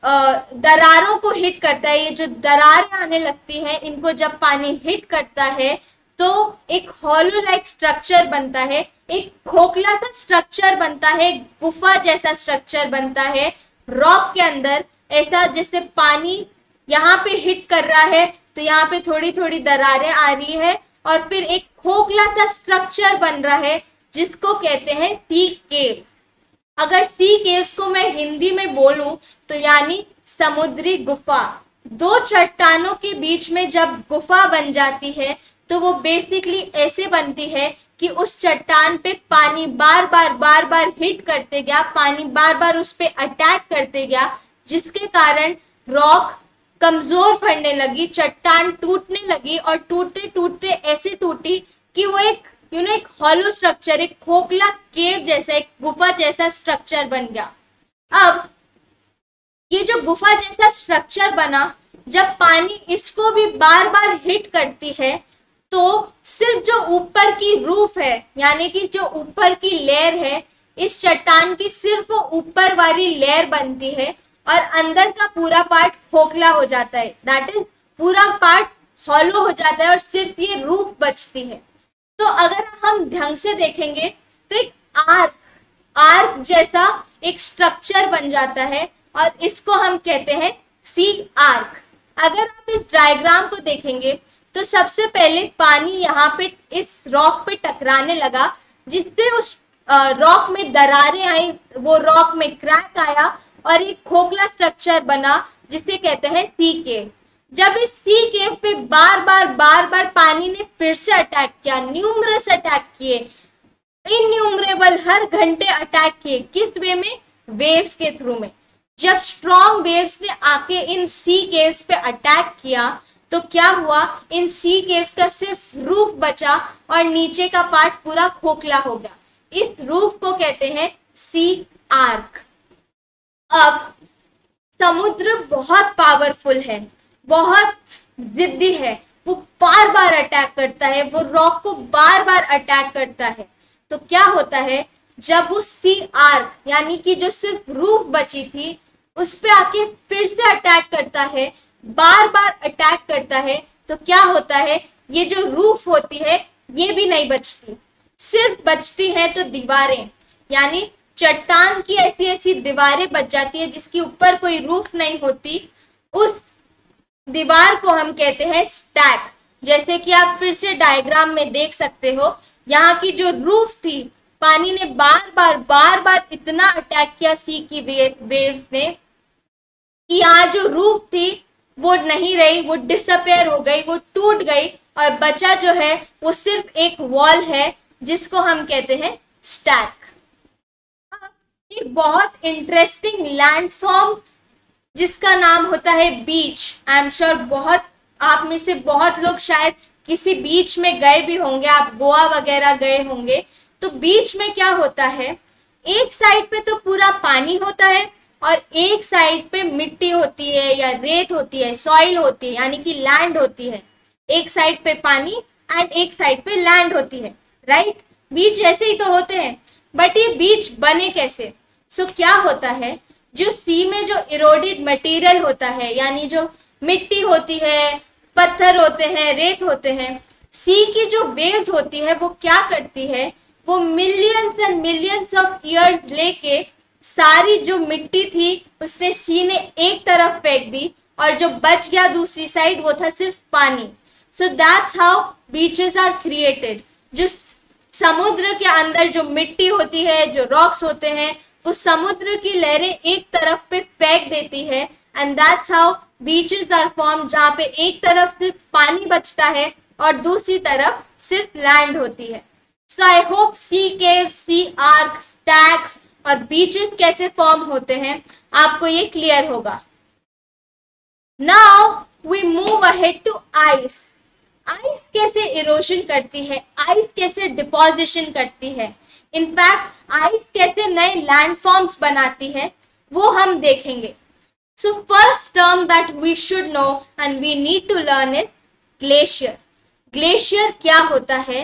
दरारों को हिट करता है, ये जो दरारें आने लगती हैं, इनको जब पानी हिट करता है तो एक हॉलो लाइक स्ट्रक्चर बनता है, एक खोखला सा स्ट्रक्चर बनता है, गुफा जैसा स्ट्रक्चर बनता है रॉक के अंदर। ऐसा जैसे पानी यहाँ पे हिट कर रहा है तो यहाँ पे थोड़ी थोड़ी दरारें आ रही है और फिर एक खोखला सा स्ट्रक्चर बन रहा है जिसको कहते हैं सी केव्स। अगर सी केव्स को मैं हिंदी में बोलूं तो यानी समुद्री गुफा। दो चट्टानों के बीच में जब गुफा बन जाती है तो वो बेसिकली ऐसे बनती है कि उस चट्टान पे पानी बार बार हिट करते गया, पानी बार बार उस पे अटैक करते गया, जिसके कारण रॉक कमजोर पड़ने लगी, चट्टान टूटने लगी और टूटते टूटते ऐसे टूटी कि वो एक एक हॉलो स्ट्रक्चर, एक खोखला केव जैसा, एक गुफा जैसा स्ट्रक्चर बन गया। अब ये जो गुफा जैसा स्ट्रक्चर बना, जब पानी इसको भी बार बार हिट करती है तो सिर्फ जो ऊपर की रूफ है, यानी कि जो ऊपर की लेयर है इस चट्टान की, सिर्फ वो ऊपर वाली लेयर बनती है और अंदर का पूरा पार्ट खोखला हो जाता है, दैट इज पूरा पार्ट हॉलो हो जाता है और सिर्फ ये रूफ बचती है। तो अगर हम ढंग से देखेंगे तो एक आर्क जैसा एक स्ट्रक्चर बन जाता है और इसको हम कहते हैं सी आर्क। अगर आप इस डायग्राम को देखेंगे तो सबसे पहले पानी यहाँ पे इस रॉक पे टकराने लगा, जिससे उस रॉक में दरारें आई, वो रॉक में क्रैक आया और एक खोखला स्ट्रक्चर बना जिसे कहते हैं सी केव। जब इस सी केव पे बार बार पानी ने फिर से अटैक किया, न्यूमरस अटैक किए, इनन्यूमरेबल, हर घंटे अटैक किए, किस वे में? वेव्स के थ्रू में। जब स्ट्रॉन्ग वेव्स ने आके इन सी केव्स पे अटैक किया तो क्या हुआ, इन सी केव्स का सिर्फ रूफ बचा और नीचे का पार्ट पूरा खोखला हो गया। इस रूफ को कहते हैं सी आर्क। अब समुद्र बहुत पावरफुल है, बहुत जिद्दी है, वो बार बार अटैक करता है, वो रॉक को बार बार अटैक करता है। तो क्या होता है, जब वो सी आर्क यानी कि जो सिर्फ रूफ बची थी उस पे आके फिर से अटैक करता है, बार बार अटैक करता है, तो क्या होता है, ये जो रूफ होती है ये भी नहीं बचती, सिर्फ बचती है तो दीवारें, यानी चट्टान की ऐसी ऐसी दीवारें बच जाती है जिसके ऊपर कोई रूफ नहीं होती। उस दीवार को हम कहते हैं स्टैक। जैसे कि आप फिर से डायग्राम में देख सकते हो, यहाँ की जो रूफ थी, पानी ने बार बार इतना अटैक किया सी की वेव्स ने कि यहाँ जो रूफ थी वो नहीं रही, वो डिसअपेयर हो गई, वो टूट गई, और बचा जो है वो सिर्फ एक वॉल है जिसको हम कहते हैं स्टैक। एक बहुत इंटरेस्टिंग लैंडफॉर्म जिसका नाम होता है बीच। आई एम श्योर बहुत आप में से बहुत लोग शायद किसी बीच में गए भी होंगे, आप गोवा वगैरह गए होंगे। तो बीच में क्या होता है, एक साइड पे तो पूरा पानी होता है और एक साइड पे मिट्टी होती है या रेत होती है, सॉइल होती है, यानी कि लैंड होती है। एक साइड पे पानी एंड एक साइड पे लैंड होती है, राइट। बीच ऐसे ही तो होते हैं, बट ये बीच बने कैसे? सो क्या होता है, जो सी में जो इरोडेड मटेरियल होता है, यानी जो मिट्टी होती है, पत्थर होते हैं, रेत होते हैं, सी की जो वेव्स होती है वो क्या करती है, वो millions and millions of years लेके सारी जो मिट्टी थी उसने सी ने एक तरफ फेंक दी और जो बच गया दूसरी साइड वो था सिर्फ पानी। So that's how beaches are created. जो समुद्र के अंदर जो मिट्टी होती है, जो रॉक्स होते हैं, वो समुद्र की लहरें एक तरफ पे फेंक देती है and that's how beaches are form, जहाँ पे एक तरफ सिर्फ पानी बचता है और दूसरी तरफ सिर्फ लैंड होती है। So I hope sea cave, sea arch, stacks और बीचेस कैसे फॉर्म होते हैं आपको ये क्लियर होगा। Now we move ahead to ice. Ice कैसे इरोजन करती है, आइस कैसे डिपोजिशन करती है, इनफैक्ट आइस कैसे नए लैंडफॉर्म्स बनाती है, वो हम देखेंगे। So first term that we should know and we need to learn is glacier. Glacier क्या होता है?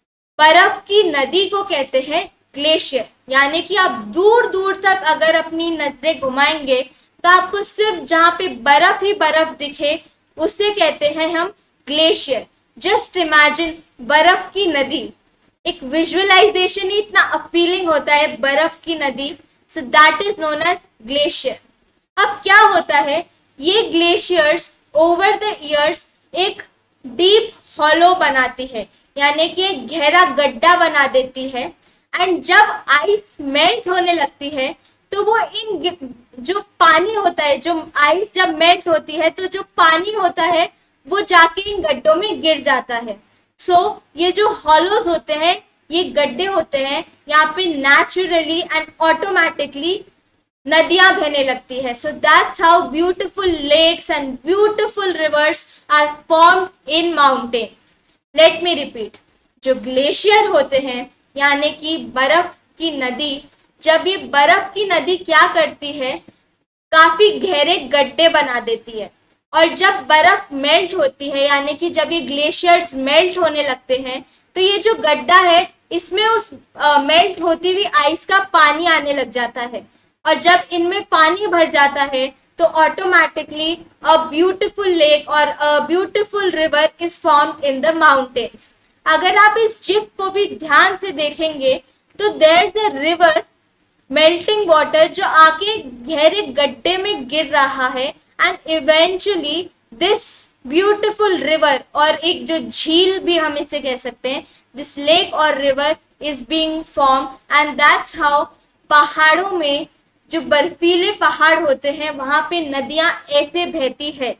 बर्फ की नदी को कहते हैं ग्लेशियर, यानी कि आप दूर दूर तक अगर अपनी नजरें घुमाएंगे तो आपको सिर्फ जहाँ पे बर्फ ही बर्फ दिखे उसे कहते हैं हम ग्लेशियर। जस्ट इमेजिन बर्फ की नदी, एक विजुअलाइजेशन ही इतना अपीलिंग होता है बर्फ की नदी। So that is known as glacier. अब क्या होता है, ये ग्लेशियर्स ओवर द ईयर्स एक डीप हॉलो बनाती है, यानी कि एक गहरा गड्ढा बना देती है एंड जब आइस मेल्ट होने लगती है तो वो इन जो पानी होता है, जो आइस जब मेल्ट होती है तो जो पानी होता है वो जाके इन गड्ढों में गिर जाता है। सो ये जो हॉलोज होते हैं, ये गड्ढे होते हैं, यहाँ पे नेचुरली एंड ऑटोमेटिकली नदियां बहने लगती है। So that's how beautiful lakes and beautiful rivers are formed in mountains. Let me repeat, जो ग्लेशियर होते हैं यानी कि बर्फ की नदी, जब ये बर्फ की नदी क्या करती है, काफी गहरे गड्ढे बना देती है और जब बर्फ मेल्ट होती है, यानी कि जब ये ग्लेशियर्स मेल्ट होने लगते हैं तो ये जो गड्ढा है इसमें उस मेल्ट होती हुई आइस का पानी आने लग जाता है और जब इनमें पानी भर जाता है तो ऑटोमेटिकली अ ब्यूटिफुल लेक और a beautiful river is formed in the mountains. अगर आप इस जिफ को भी ध्यान से देखेंगे तो there is a river melting water जो आके गहरे गड्ढे में गिर रहा है and eventually this beautiful river, और एक जो झील भी हम इसे कह सकते हैं, दिस लेक और river is being form and that's how पहाड़ों में जो बर्फीले पहाड़ होते हैं वहां पे नदियां ऐसे बहती है।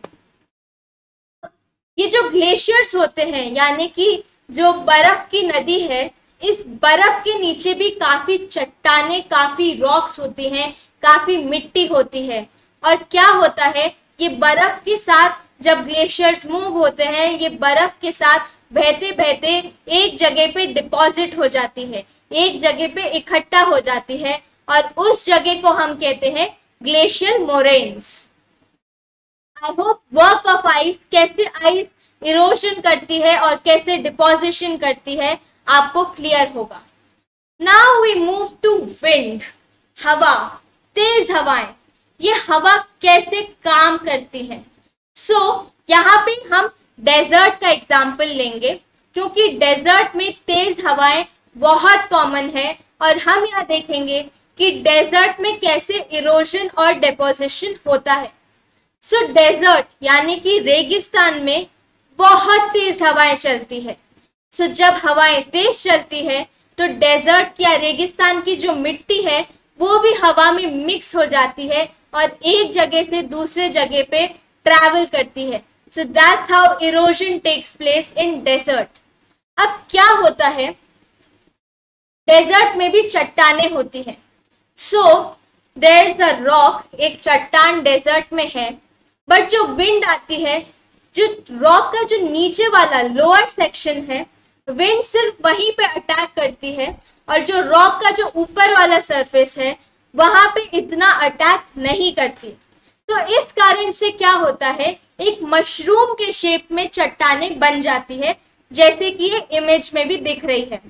ये जो ग्लेशियर्स होते हैं यानी कि जो बर्फ की नदी है, इस बर्फ के नीचे भी काफी चट्टाने, काफी रॉक्स होती हैं, काफी मिट्टी होती है। और क्या होता है, ये बर्फ के साथ जब ग्लेशियर्स मूव होते हैं, ये बर्फ के साथ बहते बहते एक जगह पे डिपॉजिट हो जाती है, एक जगह पे इकट्ठा हो जाती है और उस जगह को हम कहते हैं glacial moraines. I hope work of ice, कैसे आइस इरोजन करती है और कैसे डिपोजिशन करती है, आपको क्लियर होगा। Now we move to wind, हवा, तेज हवाएं। ये हवा कैसे काम करती है? यहाँ पे हम डेजर्ट का एग्जाम्पल लेंगे, क्योंकि डेजर्ट में तेज हवाएं बहुत कॉमन है और हम यहाँ देखेंगे कि डेजर्ट में कैसे इरोजन और डिपोजिशन होता है। डेजर्ट यानी कि रेगिस्तान में बहुत तेज हवाएं चलती है। जब हवाएं तेज चलती है तो डेजर्ट या रेगिस्तान की जो मिट्टी है वो भी हवा में मिक्स हो जाती है और एक जगह से दूसरे जगह पे ट्रैवल करती है। That's how erosion takes place in desert. अब क्या होता है, डेजर्ट में भी चट्टानें होती हैं। देयर इज अ रॉक, एक चट्टान डेजर्ट में है, बट जो विंड आती है, जो रॉक का जो नीचे वाला लोअर सेक्शन है, विंड सिर्फ वहीं पे अटैक करती है और जो रॉक का जो ऊपर वाला सरफेस है वहां पे इतना अटैक नहीं करती। तो इस कारण से क्या होता है, एक मशरूम के शेप में चट्टानें बन जाती है, जैसे कि ये इमेज में भी दिख रही है।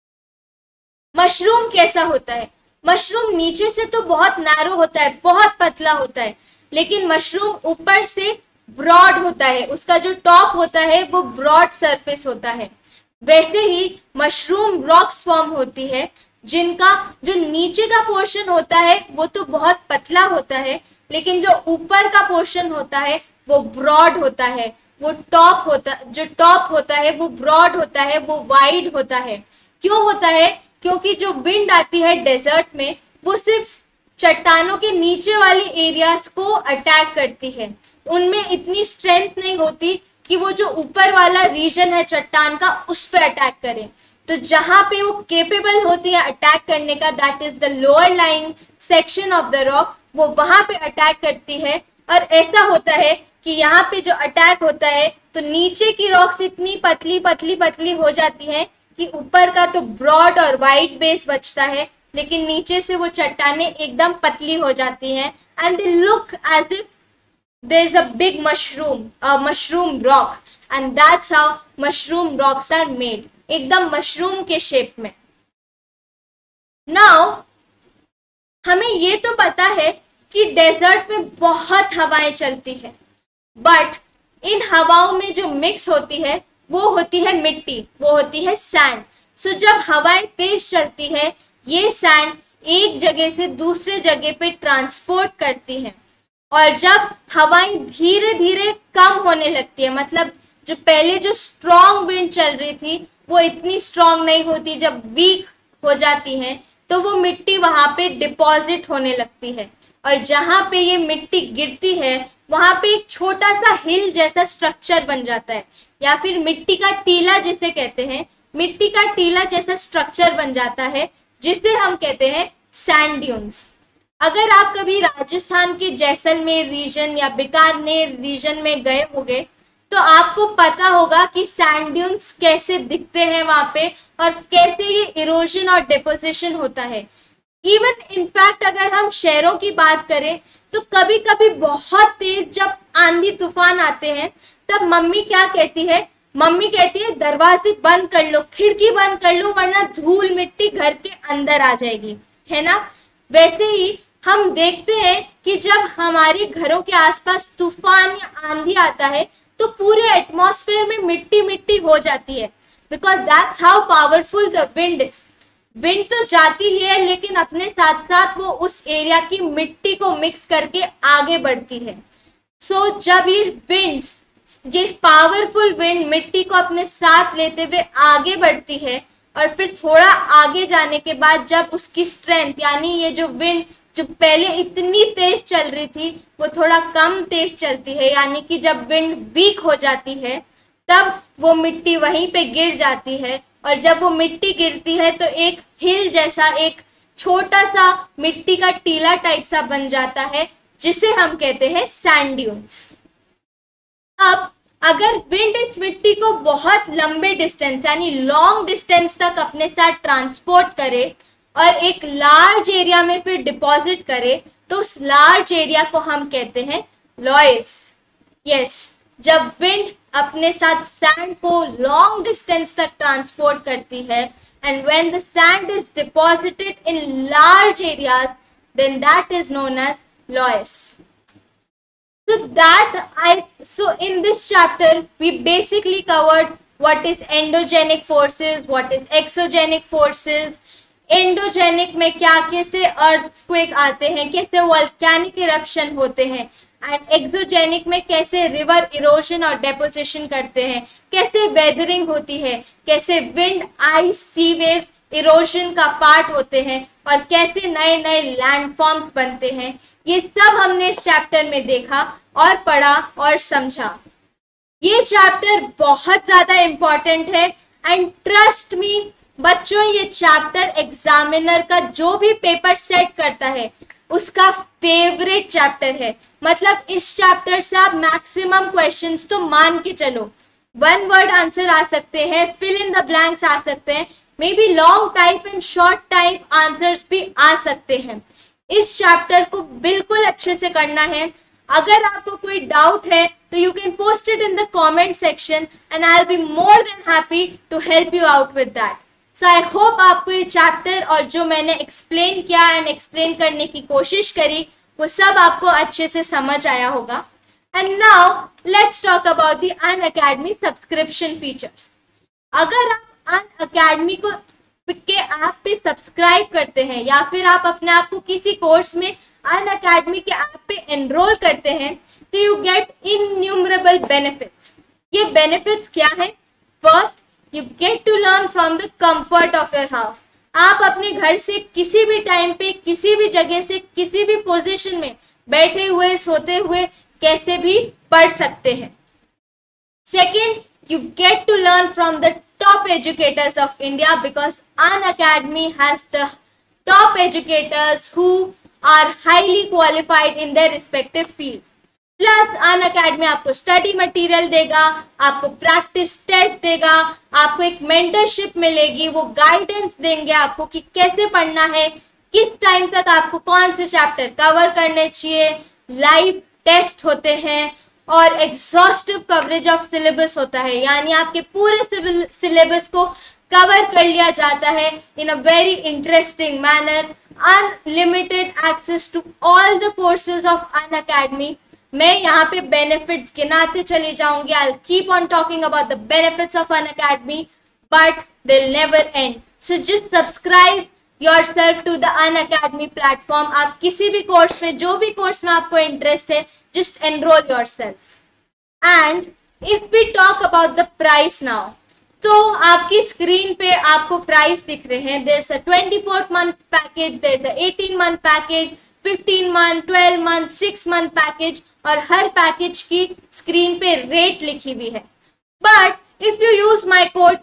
मशरूम कैसा होता है? मशरूम नीचे से तो बहुत नैरो होता है, बहुत पतला होता है, लेकिन मशरूम ऊपर से ब्रॉड होता है, उसका जो टॉप होता है वो ब्रॉड सरफेस होता है। वैसे ही मशरूम रॉक्स फॉर्म होती है, जिनका जो नीचे का पोर्शन होता है वो तो बहुत पतला होता है, लेकिन जो ऊपर का पोर्शन होता है वो ब्रॉड होता है। वो जो टॉप होता है वो ब्रॉड होता है, वो वाइड होता है। क्यों होता है? क्योंकि जो विंड आती है डेजर्ट में वो सिर्फ चट्टानों के नीचे वाले एरियाज को अटैक करती है, उनमें इतनी स्ट्रेंथ नहीं होती कि वो जो ऊपर वाला रीजन है चट्टान का उस पर अटैक करे। तो जहां पे वो केपेबल होती है अटैक करने का, that is the lower lying section of the rock, वो वहां पे अटैक करती है। और ऐसा होता है कि यहाँ पे जो अटैक होता है तो नीचे की रॉक्स इतनी पतली पतली पतली हो जाती हैं कि ऊपर का तो ब्रॉड और वाइड बेस बचता है, लेकिन नीचे से वो चट्टानें एकदम पतली हो जाती हैं and they look as if there is a big mushroom rock, and that's how mushroom rocks are made, एकदम मशरूम के शेप में। नाउ हमें ये तो पता है कि डेजर्ट में बहुत हवाएं चलती है, बट इन हवाओं में जो मिक्स होती है वो होती है मिट्टी, वो होती है सैंड। जब हवाएं तेज चलती है, ये सैंड एक जगह से दूसरे जगह पे ट्रांसपोर्ट करती है, और जब हवाएं धीरे धीरे कम होने लगती है, मतलब जो पहले जो स्ट्रॉन्ग विंड चल रही थी वो इतनी स्ट्रॉन्ग नहीं होती, जब वीक हो जाती है तो वो मिट्टी वहां पे डिपॉजिट होने लगती है, और जहां पे ये मिट्टी गिरती है वहां पे एक छोटा सा हिल जैसा स्ट्रक्चर बन जाता है, या फिर मिट्टी का टीला जिसे कहते हैं, मिट्टी का टीला जैसा स्ट्रक्चर बन जाता है, जिसे हम कहते हैं सैंड ड्यून्स। अगर आप कभी राजस्थान के जैसलमेर रीजन या बीकानेर रीजन में गए होंगे तो आपको पता होगा कि सैंड ड्यून्स कैसे दिखते हैं वहां पे, और कैसे ये इरोजन और डिपोजिशन होता है। इवन इनफैक्ट अगर हम शहरों की बात करें तो कभी कभी बहुत तेज जब आंधी तूफान आते हैं तब मम्मी क्या कहती है, मम्मी कहती है दरवाजे बंद कर लो, खिड़की बंद कर लो, वरना धूल मिट्टी घर के अंदर आ जाएगी, है ना। वैसे ही हम देखते हैं कि जब हमारे घरों के आसपास तूफान या आंधी आता है तो पूरे एटमॉस्फेयर में मिट्टी मिट्टी हो जाती है, because that's how powerful the wind is. Wind तो जाती ही है, लेकिन अपने साथ साथ वो उस एरिया की मिट्टी को मिक्स करके आगे बढ़ती है। जब ये विंड्स, ये पावरफुल विंड मिट्टी को अपने साथ लेते हुए आगे बढ़ती है, और फिर थोड़ा आगे जाने के बाद जब उसकी स्ट्रेंथ, यानी ये जो विंड जो पहले इतनी तेज चल रही थी वो थोड़ा कम तेज चलती है, यानी कि जब विंड वीक हो जाती है तब वो मिट्टी वहीं पे गिर जाती है, और जब वो मिट्टी गिरती है तो एक हिल जैसा, एक छोटा सा मिट्टी का टीला टाइप सा बन जाता है, जिसे हम कहते हैं सैंड ड्यून्स। अब अगर विंड इस मिट्टी को बहुत लंबे डिस्टेंस यानी लॉन्ग डिस्टेंस तक अपने साथ ट्रांसपोर्ट करे और एक लार्ज एरिया में फिर डिपॉजिट करे तो उस लार्ज एरिया को हम कहते हैं लॉयस। यस, जब विंड अपने साथ सैंड को लॉन्ग डिस्टेंस तक ट्रांसपोर्ट करती है and when the sand is deposited in large areas, then that is known as loess. So in this chapter we basically covered what is endogenic forces, what is exogenic forces. Endogenic में क्या, कैसे earthquake आते हैं, कैसे volcanic eruption होते हैं, and exogenic में कैसे रिवर इरोजन और डेपोजिशन करते हैं, कैसे वेदरिंग होती है, कैसे wind, ice, sea waves erosion का पार्ट होते हैं और कैसे नए नए लैंडफॉर्म्स बनते हैं। ये सब हमने इस चैप्टर में देखा और पढ़ा और समझा। ये चैप्टर बहुत ज्यादा इम्पोर्टेंट है एंड ट्रस्ट मी बच्चों, ये चैप्टर एग्जामिनर का जो भी पेपर सेट करता है उसका फेवरेट चैप्टर है। मतलब इस चैप्टर से आप मैक्सिमम क्वेश्चंस तो मान के चलो, वन वर्ड आंसर आ सकते हैं, फिल इन द ब्लैंक्स आ सकते हैं, maybe long type and short type answers भी आ सकते हैं। इस चैप्टर को बिल्कुल अच्छे से करना है। अगर आपको कोई डाउट है तो you can post it in the comment section and I will be more than happy to help you out with that. So I hope आपको ये चैप्टर और जो मैंने एक्सप्लेन किया एंड एक्सप्लेन करने की कोशिश करी वो सब आपको अच्छे से समझ आया होगा। And now let's talk about the Unacademy subscription features. अगर आप अनअकैडमी को के ऐप पे सब्सक्राइब करते हैं या फिर आप अपने आप को किसी कोर्स में अनअकैडमी के ऐप पे एनरोल करते हैं तो यू गेट इन्यूमरेबल बेनिफिट्स। ये बेनिफिट्स क्या है? First, you get to learn from the comfort of your house. आप अपने घर से किसी भी टाइम पे, किसी भी जगह से, किसी भी पोजीशन में बैठे हुए, सोते हुए कैसे भी पढ़ सकते हैं। Second, you get to learn from the top educators of India because Unacademy has the top educators who are highly qualified in their respective fields. Plus Unacademy आपको स्टडी मटेरियल देगा, आपको प्रैक्टिस टेस्ट देगा, आपको एक mentorship मिलेगी, वो guidance देंगे आपको कि कैसे पढ़ना है, किस टाइम तक आपको कौन से चैप्टर कवर करने चाहिए, लाइव टेस्ट होते हैं और एग्जॉस्टिव कवरेज ऑफ सिलेबस होता है, यानी आपके पूरे सिलेबस को कवर कर लिया जाता है in a very interesting manner. Unlimited access to all the courses of Unacademy. मैं यहाँ पे बेनिफिट्स गिनाते चली जाऊंगी। I will keep on talking about the benefits of Unacademy but they will never end. So just subscribe yourself to the Unacademy platform। आप किसी भी course में, जो भी कोर्स में आपको इंटरेस्ट है, just enroll yourself। And if we talk about the price now, तो आपकी स्क्रीन पे आपको प्राइस दिख रहे हैं। there's a 24 month package, there's a 18 month package, 15 month, 12 month, 6 month package और हर पैकेज की स्क्रीन पे रेट लिखी हुई है। But if you use my code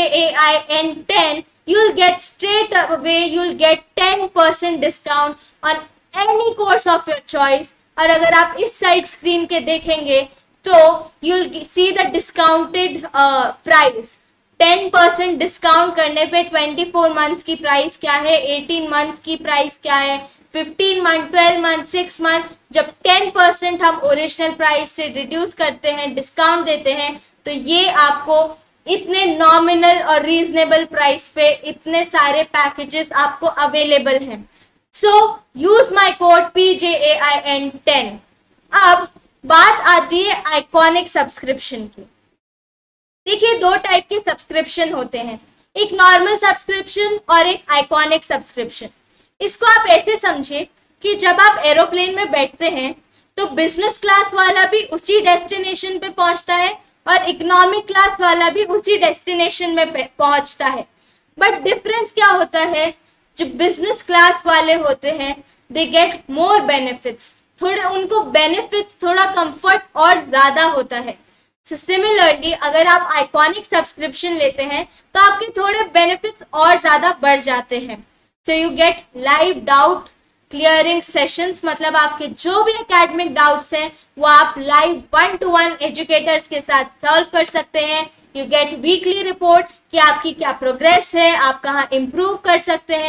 PJAIN10 you'll get straight away, you'll get 10% discount on any course of your choice। और अगर आप इस साइड स्क्रीन के देखेंगे तो you'll see the discounted price। 10% discount करने पे 24 मंथ की प्राइस क्या है, 18 मंथ की प्राइस क्या है, 15 मंथ, 12 मंथ, 6 मंथ। जब 10% हम ओरिजिनल प्राइस से रिड्यूस करते हैं, डिस्काउंट देते हैं, तो ये आपको इतने नॉमिनल और रीजनेबल प्राइस पे इतने सारे पैकेजेस आपको अवेलेबल हैं। So use my code PJAIN10। अब बात आती है आइकॉनिक सब्सक्रिप्शन की। देखिए, दो टाइप के सब्सक्रिप्शन होते हैं, एक नॉर्मल सब्सक्रिप्शन और एक आइकॉनिक सब्सक्रिप्शन। इसको आप ऐसे समझिए कि जब आप एरोप्लेन में बैठते हैं तो बिजनेस क्लास वाला भी उसी डेस्टिनेशन पे पहुंचता है और इकोनॉमिक क्लास वाला भी उसी डेस्टिनेशन में पहुंचता है। बट डिफरेंस क्या होता है, जो बिजनेस क्लास वाले होते हैं दे गेट मोर बेनिफिट्स, थोड़े उनको बेनिफिट्स, थोड़ा कंफर्ट और ज्यादा होता है। सो सिमिलरली अगर आप आइकॉनिक सब्सक्रिप्शन लेते हैं तो आपके थोड़े बेनिफिट्स और ज्यादा बढ़ जाते हैं। So you get live doubt clearing sessions, मतलब आपके जो भी एकेडमिक डाउट्स हैं वो आप लाइव 1-to-1 एजुकेटर्स के साथ सॉल्व कर सकते हैं। यू गेट वीकली रिपोर्ट कि आपकी क्या प्रोग्रेस है, आप कहाँ इम्प्रूव कर सकते हैं।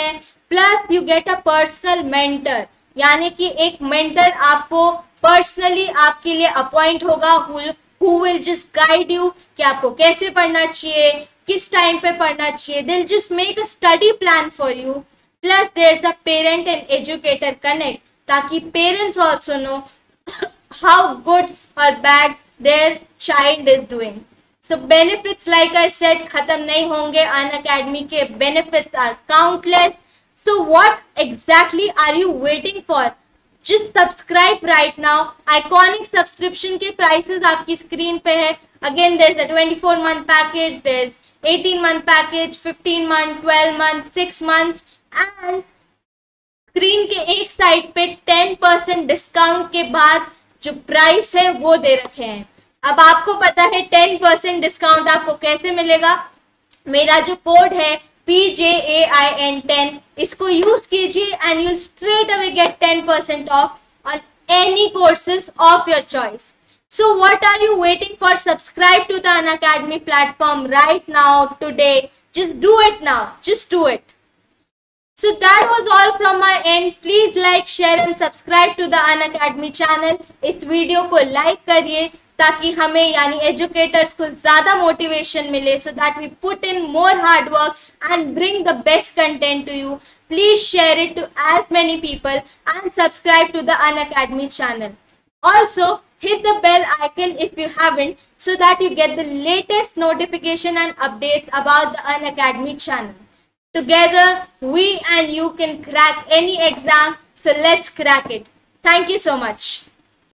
Plus you get a personal mentor, यानी कि एक मेंटर आपको पर्सनली आपके लिए अपॉइंट होगा, who will just guide you कि आपको कैसे पढ़ना चाहिए, किस टाइम पे पढ़ना चाहिए. They will just make a study plan for you. Plus there is a parent and educator connect, ताकि parents also know how good और bad their child is doing. So benefits like I said खत्म नहीं होंगे. Unacademy के benefits are countless. So what exactly are you waiting for? Just subscribe right now. Iconic subscription के prices आपकी screen पे है. Again there's a 24-month package, there's 18-month package, 15-month, 12-month, 6 months and screen के एक side पे 10% discount के बाद जो price है वो दे रखे हैं. अब आपको पता है 10% डिस्काउंट आपको कैसे मिलेगा. मेरा जो कोड है PJAIN10, इसको यूज कीजिए and you'll straight away get 10% off on any courses of your choice. So what are you waiting for? Subscribe to the Unacademy platform right now, today. Just do it now. Just do it. So that was all from my end. Please like, share and subscribe to the Unacademy channel. इस video को like करिए ताकि हमें यानी educators को ज़्यादा motivation मिले, so that we put in more hard work and bring the best content to you. Please share it to as many people and subscribe to the Unacademy channel. Also, hit the bell icon if you haven't, so that you get the latest notification and updates about the Unacademy channel. Together, we and you can crack any exam, so let's crack it. Thank you so much.